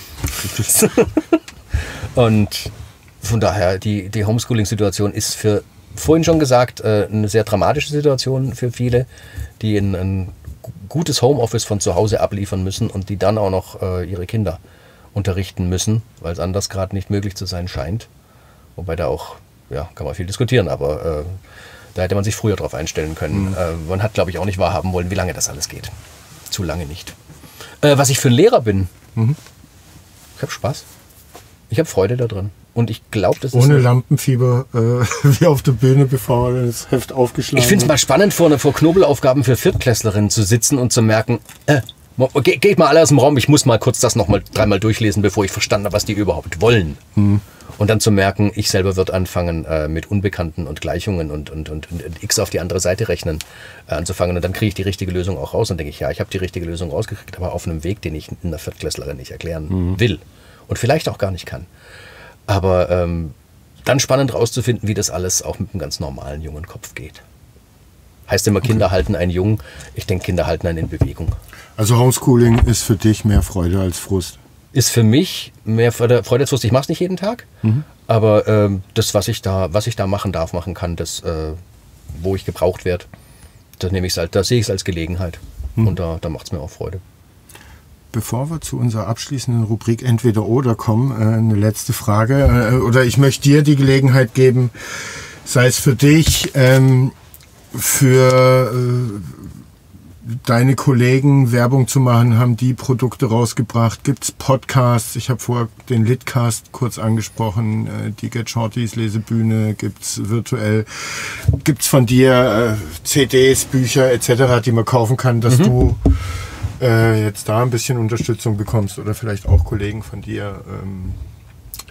S3: Und von daher, die Homeschooling-Situation ist vorhin schon gesagt, eine sehr dramatische Situation für viele, die ein gutes Homeoffice von zu Hause abliefern müssen und die dann auch noch ihre Kinder unterrichten müssen, weil es anders gerade nicht möglich zu sein scheint. Wobei da auch, kann man viel diskutieren, aber da hätte man sich früher drauf einstellen können. Man hat, glaube ich, auch nicht wahrhaben wollen, wie lange das alles geht. Zu lange nicht. Was ich für ein Lehrer bin, ich habe Spaß. Ich habe Freude daran. Und ich glaube, das ist...
S1: Ohne Lampenfieber wie auf der Bühne, bevor das Heft aufgeschlagen
S3: Ich finde es mal spannend, vor Knobelaufgaben für Viertklässlerinnen zu sitzen und zu merken, geht mal alle aus dem Raum, ich muss mal kurz das noch mal 3-mal durchlesen, bevor ich verstanden habe, was die überhaupt wollen. Und dann zu merken, ich selber wird anfangen, mit Unbekannten und Gleichungen und x auf die andere Seite rechnen anzufangen. Und dann kriege ich die richtige Lösung auch raus und denke ich, ich habe die richtige Lösung rausgekriegt, aber auf einem Weg, den ich einer Viertklässlerin nicht erklären will. Und vielleicht auch gar nicht kann. Aber dann spannend rauszufinden, wie das alles auch mit einem ganz normalen jungen Kopf geht. Heißt immer, Kinder halten einen jung. Ich denke, Kinder halten einen in Bewegung.
S1: Also Homeschooling ist für dich mehr Freude als Frust?
S3: Ist für mich mehr Freude als Frust. Ich mache es nicht jeden Tag, aber das, was ich da machen kann, das, wo ich gebraucht werde, da sehe ich es als Gelegenheit. Und da macht es mir auch Freude.
S1: Bevor wir zu unserer abschließenden Rubrik Entweder-Oder kommen, eine letzte Frage. Oder ich möchte dir die Gelegenheit geben, sei es für dich, für deine Kollegen Werbung zu machen, haben die Produkte rausgebracht. Gibt es Podcasts? Ich habe vorher den Litcast kurz angesprochen, die Get Shorties Lesebühne, gibt es virtuell. Gibt es von dir CDs, Bücher etc., die man kaufen kann, dass du jetzt da ein bisschen Unterstützung bekommst oder vielleicht auch Kollegen von dir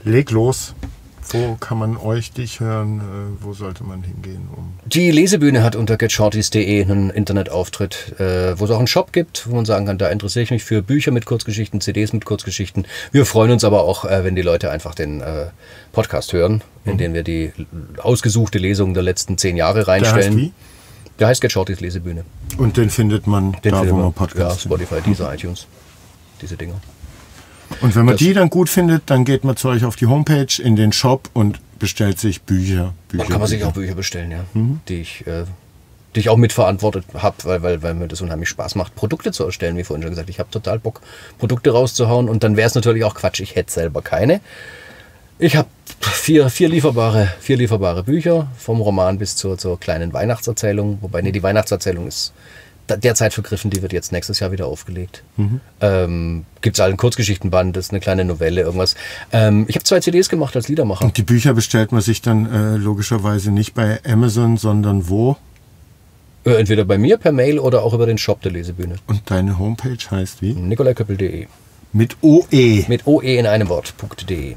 S1: leg los. Wo kann man dich hören? Wo sollte man hingehen?
S2: Die Lesebühne hat unter getshorties.de einen Internetauftritt, wo es auch einen Shop gibt, wo man sagen kann, da interessiere ich mich für Bücher mit Kurzgeschichten, CDs mit Kurzgeschichten. Wir freuen uns aber auch, wenn die Leute einfach den Podcast hören, in den wir die ausgesuchte Lesung der letzten 10 Jahre reinstellen.
S1: Der heißt wie?
S2: Der heißt Getshorties Lesebühne.
S1: Und den findet man wo man Podcasts
S2: findet. Ja, Spotify, Deezer, iTunes, diese Dinger.
S1: Und wenn man die dann gut findet, dann geht man zu euch auf die Homepage, in den Shop und bestellt sich Bücher.
S2: Da kann man sich auch Bücher bestellen, ja. Die ich auch mitverantwortet habe, weil mir das unheimlich Spaß macht, Produkte zu erstellen, wie vorhin schon gesagt. Ich habe total Bock, Produkte rauszuhauen und dann wäre es natürlich auch Quatsch, ich hätte selber keine. Ich habe vier lieferbare Bücher, vom Roman bis zur kleinen Weihnachtserzählung, wobei die Weihnachtserzählung ist derzeit vergriffen, die wird jetzt nächstes Jahr wieder aufgelegt. Gibt es einen Kurzgeschichtenband, das ist eine kleine Novelle, irgendwas. Ich habe 2 CDs gemacht als Liedermacher.
S1: Und die Bücher bestellt man sich dann logischerweise nicht bei Amazon, sondern wo?
S2: Entweder bei mir per Mail oder auch über den Shop der Lesebühne.
S1: Und deine Homepage heißt wie?
S2: nikolaiköppel.de.
S1: Mit OE?
S2: Mit OE in einem Wort.de.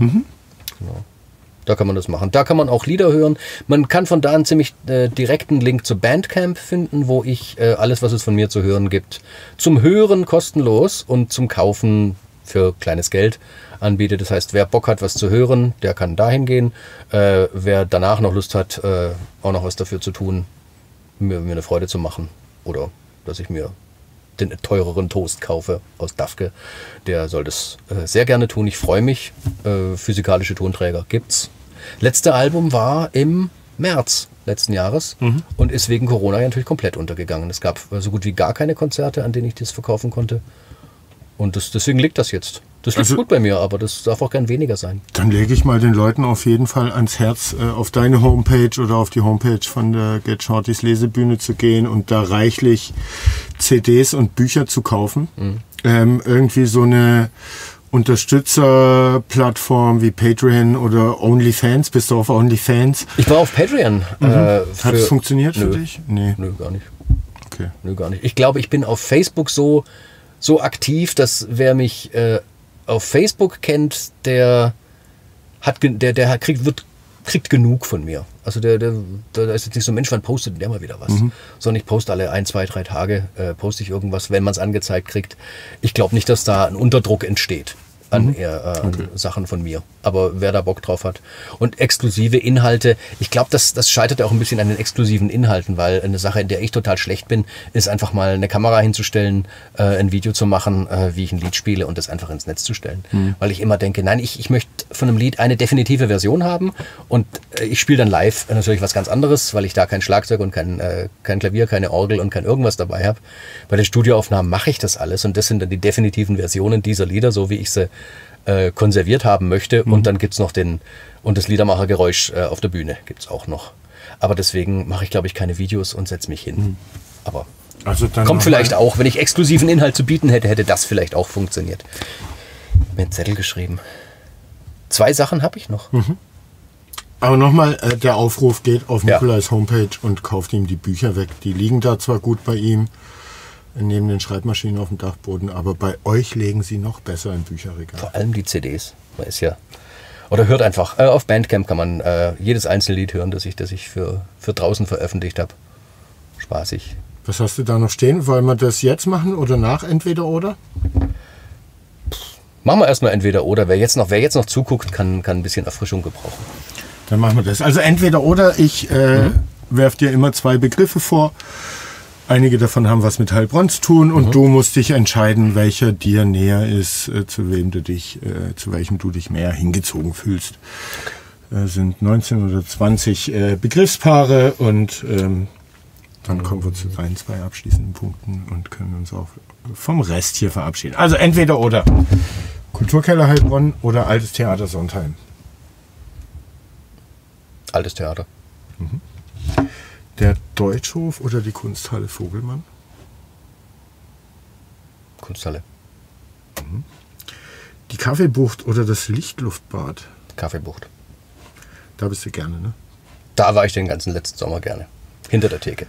S2: Genau. Da kann man das machen. Da kann man auch Lieder hören. Man kann von da einen ziemlich direkten Link zu Bandcamp finden, wo ich alles, was es von mir zu hören gibt, zum Hören kostenlos und zum Kaufen für kleines Geld anbiete. Das heißt, wer Bock hat, was zu hören, der kann dahin gehen. Wer danach noch Lust hat, auch noch was dafür zu tun, mir eine Freude zu machen oder dass ich mir den teureren Toast kaufe aus Dafke, der soll das sehr gerne tun. Ich freue mich. Physikalische Tonträger gibt's. Letzte Album war im März letzten Jahres und ist wegen Corona ja natürlich komplett untergegangen. Es gab so gut wie gar keine Konzerte, an denen ich das verkaufen konnte. Und deswegen liegt das jetzt. Das liegt gut bei mir, aber das darf auch gern weniger sein.
S1: Dann lege ich mal den Leuten auf jeden Fall ans Herz, auf deine Homepage oder auf die Homepage von der Getshorties Lesebühne zu gehen und da reichlich CDs und Bücher zu kaufen. Irgendwie so eine Unterstützerplattform wie Patreon oder OnlyFans. Bist du auf OnlyFans?
S2: Ich war auf Patreon.
S1: Hat es funktioniert für dich?
S2: Nee. Nö, gar nicht.
S1: Okay.
S2: Nö, gar nicht. Ich glaube, ich bin auf Facebook so aktiv, dass wer mich auf Facebook kennt, der kriegt genug von mir. Also da ist jetzt nicht so, Mensch, wann postet der mal wieder was? Sondern ich poste alle 1, 2, 3 Tage, poste ich irgendwas, wenn man es angezeigt kriegt. Ich glaube nicht, dass da ein Unterdruck entsteht an Sachen von mir. Aber wer da Bock drauf hat. Und exklusive Inhalte, ich glaube, das scheitert auch ein bisschen an den exklusiven Inhalten, weil eine Sache, in der ich total schlecht bin, ist einfach mal eine Kamera hinzustellen, ein Video zu machen, wie ich ein Lied spiele und das einfach ins Netz zu stellen. Weil ich immer denke, nein, ich möchte von einem Lied eine definitive Version haben und ich spiele dann live natürlich was ganz anderes, weil ich da kein Schlagzeug und kein Klavier, keine Orgel und kein irgendwas dabei habe. Bei den Studioaufnahmen mache ich das alles und das sind dann die definitiven Versionen dieser Lieder, so wie ich sie konserviert haben möchte. Und dann gibt es noch das Liedermachergeräusch auf der Bühne gibt es auch noch. Aber deswegen mache ich, glaube ich, keine Videos und setze mich hin. Aber kommt vielleicht auch, wenn ich exklusiven Inhalt zu bieten hätte, hätte das vielleicht auch funktioniert. Mir einen Zettel geschrieben. 2 Sachen habe ich noch.
S1: Aber nochmal, der Aufruf geht auf Nikolais Homepage und kauft ihm die Bücher weg. Die liegen da zwar gut bei ihm, neben den Schreibmaschinen auf dem Dachboden, aber bei euch legen sie noch besser in Bücherregal.
S2: Vor allem die CDs. Man ist ja. Oder hört einfach. Auf Bandcamp kann man jedes einzelne Lied hören, das ich für draußen veröffentlicht habe. Spaßig.
S1: Was hast du da noch stehen? Wollen wir das jetzt machen oder nach entweder oder?
S2: Machen wir erstmal entweder oder. Wer jetzt noch zuguckt, kann ein bisschen Erfrischung gebrauchen.
S1: Dann machen wir das. Also entweder oder. Ich werfe dir immer 2 Begriffe vor. Einige davon haben was mit Heilbronn zu tun und du musst dich entscheiden, welcher dir näher ist, zu welchem du dich mehr hingezogen fühlst. Sind 19 oder 20 Begriffspaare und dann kommen wir zu deinen 2 abschließenden Punkten und können uns auch vom Rest hier verabschieden. Also entweder oder. Kulturkeller Heilbronn oder Altes Theater Sontheim?
S2: Altes Theater.
S1: Der Deutschhof oder die Kunsthalle Vogelmann?
S2: Kunsthalle.
S1: Die Kaffeebucht oder das Lichtluftbad?
S2: Kaffeebucht.
S1: Da bist du gerne, ne?
S2: Da war ich den ganzen letzten Sommer gerne. Hinter der Theke.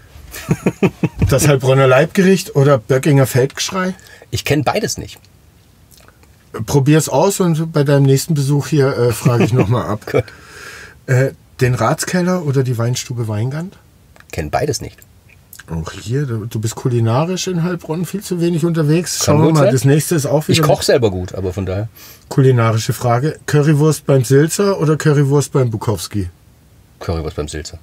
S1: Das Heilbronner Leibgericht oder Böckinger Feldgeschrei?
S2: Ich kenne beides nicht.
S1: probier's aus und bei deinem nächsten Besuch hier frage ich nochmal ab.
S3: Gut.
S1: Den Ratskeller oder die Weinstube Weingand?
S3: Kenn beides nicht.
S1: Auch hier, du bist kulinarisch in Heilbronn viel zu wenig unterwegs.
S3: Kann
S1: Schauen wir
S3: gut
S1: mal,
S3: sein.
S1: das nächste ist auch wieder
S3: Ich koche selber gut, aber von daher.
S1: kulinarische Frage. Currywurst beim Silzer oder Currywurst beim Bukowski?
S3: Currywurst beim Silzer.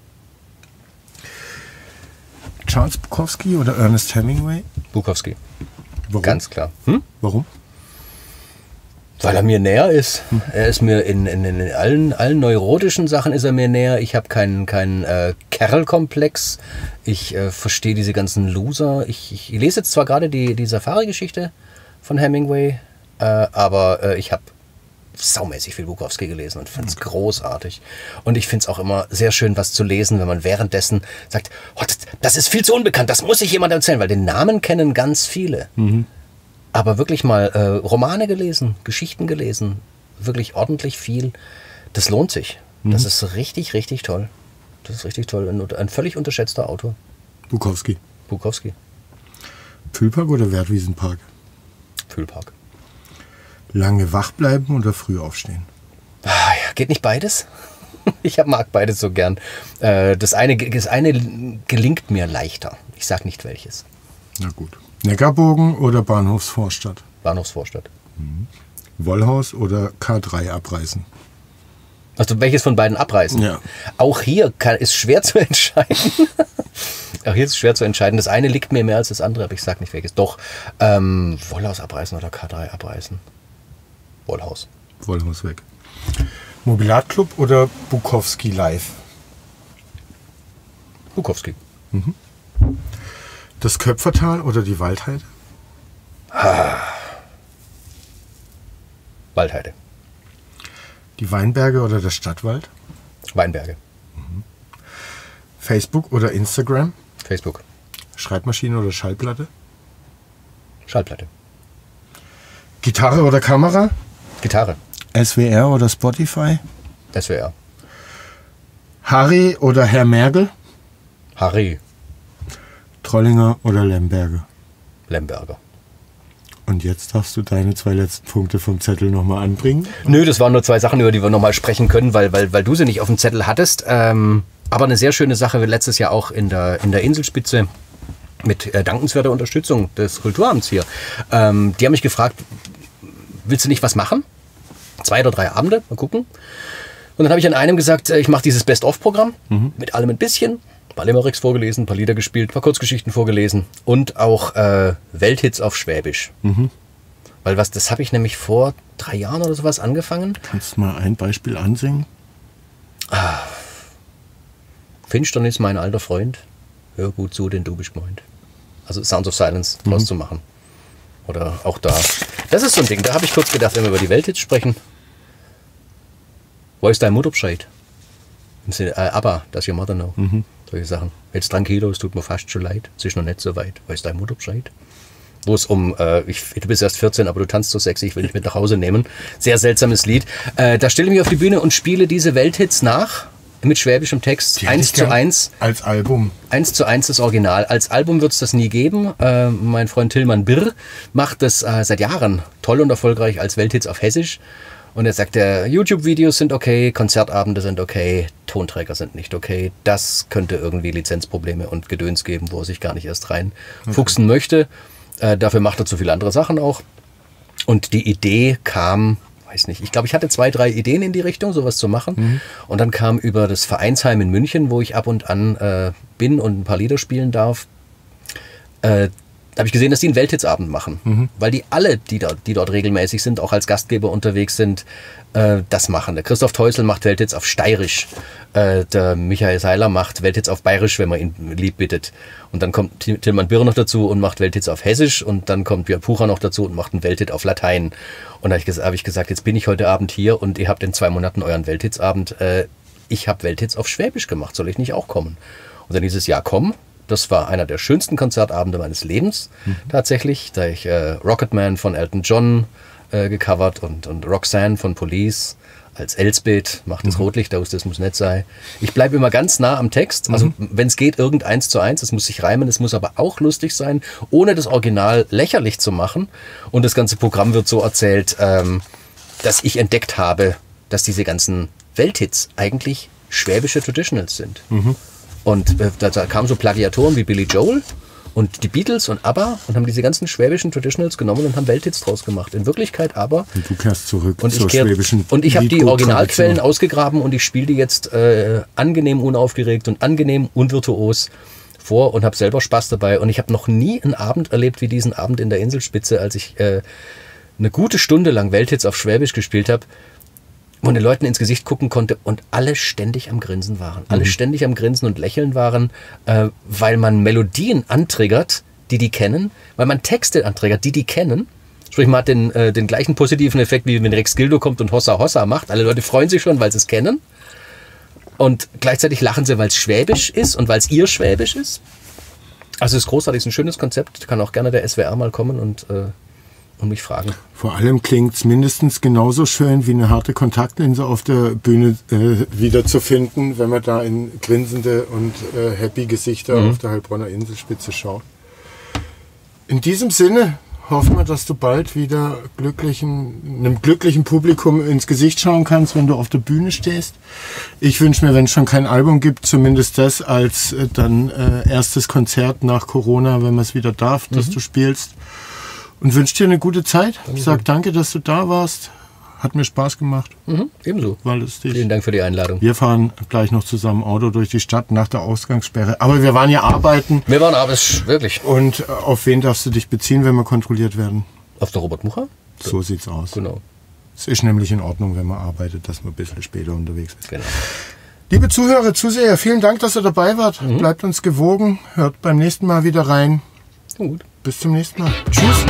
S1: Charles Bukowski oder Ernest Hemingway?
S3: Bukowski.
S1: Warum?
S3: Ganz klar.
S1: Warum?
S3: Weil er mir näher ist. Er ist mir in allen neurotischen Sachen ist er mir näher. Ich habe keinen Kerl-Komplex. Ich verstehe diese ganzen Loser. Ich lese jetzt zwar gerade die Safari-Geschichte von Hemingway, aber ich habe saumäßig viel Bukowski gelesen und finde es großartig. Und ich finde es auch immer sehr schön, was zu lesen, wenn man währenddessen sagt, oh, das ist viel zu unbekannt, das muss sich jemand erzählen, weil den Namen kennen ganz viele. Aber wirklich mal Romane gelesen, Geschichten gelesen, wirklich ordentlich viel. Das lohnt sich. Das ist richtig, richtig toll. Das ist richtig toll. Ein völlig unterschätzter Autor.
S1: Bukowski.
S3: Bukowski.
S1: Pfühlpark oder Wertwiesenpark?
S3: Pfühlpark.
S1: Lange wach bleiben oder früh aufstehen?
S3: Ah, ja, geht nicht beides? Ich mag beides so gern. Das eine gelingt mir leichter. Ich sag nicht welches.
S1: Na gut. Neckarbogen oder Bahnhofsvorstadt?
S3: Bahnhofsvorstadt.
S1: Wollhaus oder K3 abreißen?
S3: Also welches von beiden abreißen?
S1: Ja.
S3: Auch hier ist schwer zu entscheiden. Auch hier ist es schwer zu entscheiden. Das eine liegt mir mehr als das andere, aber ich sag nicht welches. Doch, Wollhaus abreißen oder K3 abreißen? Wollhaus.
S1: Wollhaus weg. Mobilatclub oder Bukowski live?
S3: Bukowski.
S1: Das Köpfertal oder die Waldheide?
S3: Waldheide.
S1: Die Weinberge oder der Stadtwald?
S3: Weinberge.
S1: Facebook oder Instagram?
S3: Facebook.
S1: Schreibmaschine oder Schallplatte?
S3: Schallplatte.
S1: Gitarre oder Kamera?
S3: Gitarre.
S1: SWR oder Spotify?
S3: SWR.
S1: Harry oder Herr Mergel?
S3: Harry.
S1: Trollinger oder Lemberger?
S3: Lemberger.
S1: Und jetzt darfst du deine 2 letzten Punkte vom Zettel nochmal anbringen.
S3: Nö, das waren nur 2 Sachen, über die wir nochmal sprechen können, weil du sie nicht auf dem Zettel hattest. Aber eine sehr schöne Sache letztes Jahr auch in der Inselspitze mit dankenswerter Unterstützung des Kulturamts hier. Die haben mich gefragt, willst du nicht was machen? 2 oder 3 Abende, mal gucken. Und dann habe ich an einem gesagt, ich mache dieses Best-of-Programm mit allem ein bisschen. Ein paar Limericks vorgelesen, ein paar Lieder gespielt, ein paar Kurzgeschichten vorgelesen und auch Welthits auf Schwäbisch. Weil das habe ich nämlich vor 3 Jahren oder sowas angefangen.
S1: Kannst du mal ein Beispiel ansingen?
S3: Finsternis, mein alter Freund, hör gut zu, denn du bist gemeint. Also Sounds of Silence draus zu machen. Oder auch da. Das ist so ein Ding, da habe ich kurz gedacht, wenn wir über die Welthits sprechen. Wo ist dein Mutter Bescheid? Im Sinne, aber, does your mother know? Solche Sachen. Jetzt tranquilo, es tut mir fast schon leid. Es ist noch nicht so weit. Weiß deine Mutter Bescheid? Wo es du bist erst 14, aber du tanzt so sexy, ich will dich mit nach Hause nehmen. Sehr seltsames Lied. Da stelle ich mich auf die Bühne und spiele diese Welthits nach. Mit schwäbischem Text. 1:1.
S1: Als Album.
S3: 1:1 das Original. Als Album wird es das nie geben. Mein Freund Tillmann Birr macht das seit Jahren toll und erfolgreich als Welthits auf Hessisch. Und er sagt, YouTube-Videos sind okay, Konzertabende sind okay, Tonträger sind nicht okay. Das könnte irgendwie Lizenzprobleme und Gedöns geben, wo er sich gar nicht erst reinfuchsen möchte. Dafür macht er zu viele andere Sachen auch. Und die Idee kam, weiß nicht, ich glaube, ich hatte 2, 3 Ideen in die Richtung, sowas zu machen. Und dann kam über das Vereinsheim in München, wo ich ab und an bin und ein paar Lieder spielen darf, habe ich gesehen, dass die einen Welthitsabend machen. Weil die alle, die dort regelmäßig sind, auch als Gastgeber unterwegs sind, das machen. Der Christoph Teusel macht Welthits auf Steirisch. Der Michael Seiler macht Welthits auf Bayerisch, wenn man ihn lieb bittet. Und dann kommt Tillmann Birr noch dazu und macht Welthits auf Hessisch. Und dann kommt Björn Pucher noch dazu und macht einen Welthit auf Latein. Und da habe ich gesagt, jetzt bin ich heute Abend hier und ihr habt in 2 Monaten euren Welthitsabend. Ich habe Welthits auf Schwäbisch gemacht, soll ich nicht auch kommen? Und dann hieß es, ja komm. Das war einer der schönsten Konzertabende meines Lebens tatsächlich, da ich Rocketman von Elton John,
S2: gecovert und Roxanne von Police als Elsbeth, macht das Rotlicht aus, das muss nicht sein. Ich bleibe immer ganz nah am Text, also wenn es geht, 1:1, es muss sich reimen, es muss aber auch lustig sein, ohne das Original lächerlich zu machen. Und das ganze Programm wird so erzählt, dass ich entdeckt habe, dass diese ganzen Welthits eigentlich schwäbische Traditionals sind. Und da kamen so Plagiatoren wie Billy Joel und die Beatles und ABBA und haben diese ganzen schwäbischen Traditionals genommen und haben Welthits draus gemacht. In Wirklichkeit aber...
S1: Und du kehrst zurück
S2: zur
S1: schwäbischen
S2: Und ich habe die Originalquellen ausgegraben und ich spiele die jetzt angenehm unaufgeregt und angenehm unvirtuos vor und habe selber Spaß dabei. Und ich habe noch nie einen Abend erlebt wie diesen Abend in der Inselspitze, als ich eine gute Stunde lang Welthits auf Schwäbisch gespielt habe, wo den Leuten ins Gesicht gucken konnte und alle ständig am Grinsen waren. Alle ständig am Grinsen und Lächeln waren, weil man Melodien antriggert, die kennen, weil man Texte antriggert, die kennen. Sprich, man hat den gleichen positiven Effekt, wie wenn Rex Gildo kommt und Hossa Hossa macht. Alle Leute freuen sich schon, weil sie es kennen. Und gleichzeitig lachen sie, weil es Schwäbisch ist und weil es ihr Schwäbisch ist. Also es ist großartig, es ist ein schönes Konzept. Kann auch gerne der SWR mal kommen und mich fragen.
S1: Vor allem klingt es mindestens genauso schön wie eine harte Kontaktlinse auf der Bühne wiederzufinden, wenn man da in grinsende und happy Gesichter auf der Heilbronner Inselspitze schaut. In diesem Sinne hoffen wir, dass du bald wieder einem glücklichen Publikum ins Gesicht schauen kannst, wenn du auf der Bühne stehst. Ich wünsche mir, wenn es schon kein Album gibt, zumindest das als dann erstes Konzert nach Corona, wenn man es wieder darf, dass du spielst. Und wünsche dir eine gute Zeit. Ich sage danke, dass du da warst. Hat mir Spaß gemacht.
S2: Ebenso.
S1: War
S2: Vielen Dank für die Einladung.
S1: Wir fahren gleich noch zusammen Auto durch die Stadt nach der Ausgangssperre. Aber wir waren ja arbeiten.
S2: Wir waren arbeiten, wirklich.
S1: Und auf wen darfst du dich beziehen, wenn wir kontrolliert werden?
S2: Auf der Robert Mucha?
S1: So sieht's aus.
S2: Genau.
S1: Es ist nämlich in Ordnung, wenn man arbeitet, dass man ein bisschen später unterwegs ist.
S2: Genau.
S1: Liebe Zuhörer, Zuseher, vielen Dank, dass ihr dabei wart. Bleibt uns gewogen. Hört beim nächsten Mal wieder rein.
S2: Gut.
S1: Bis zum nächsten Mal. Tschüss.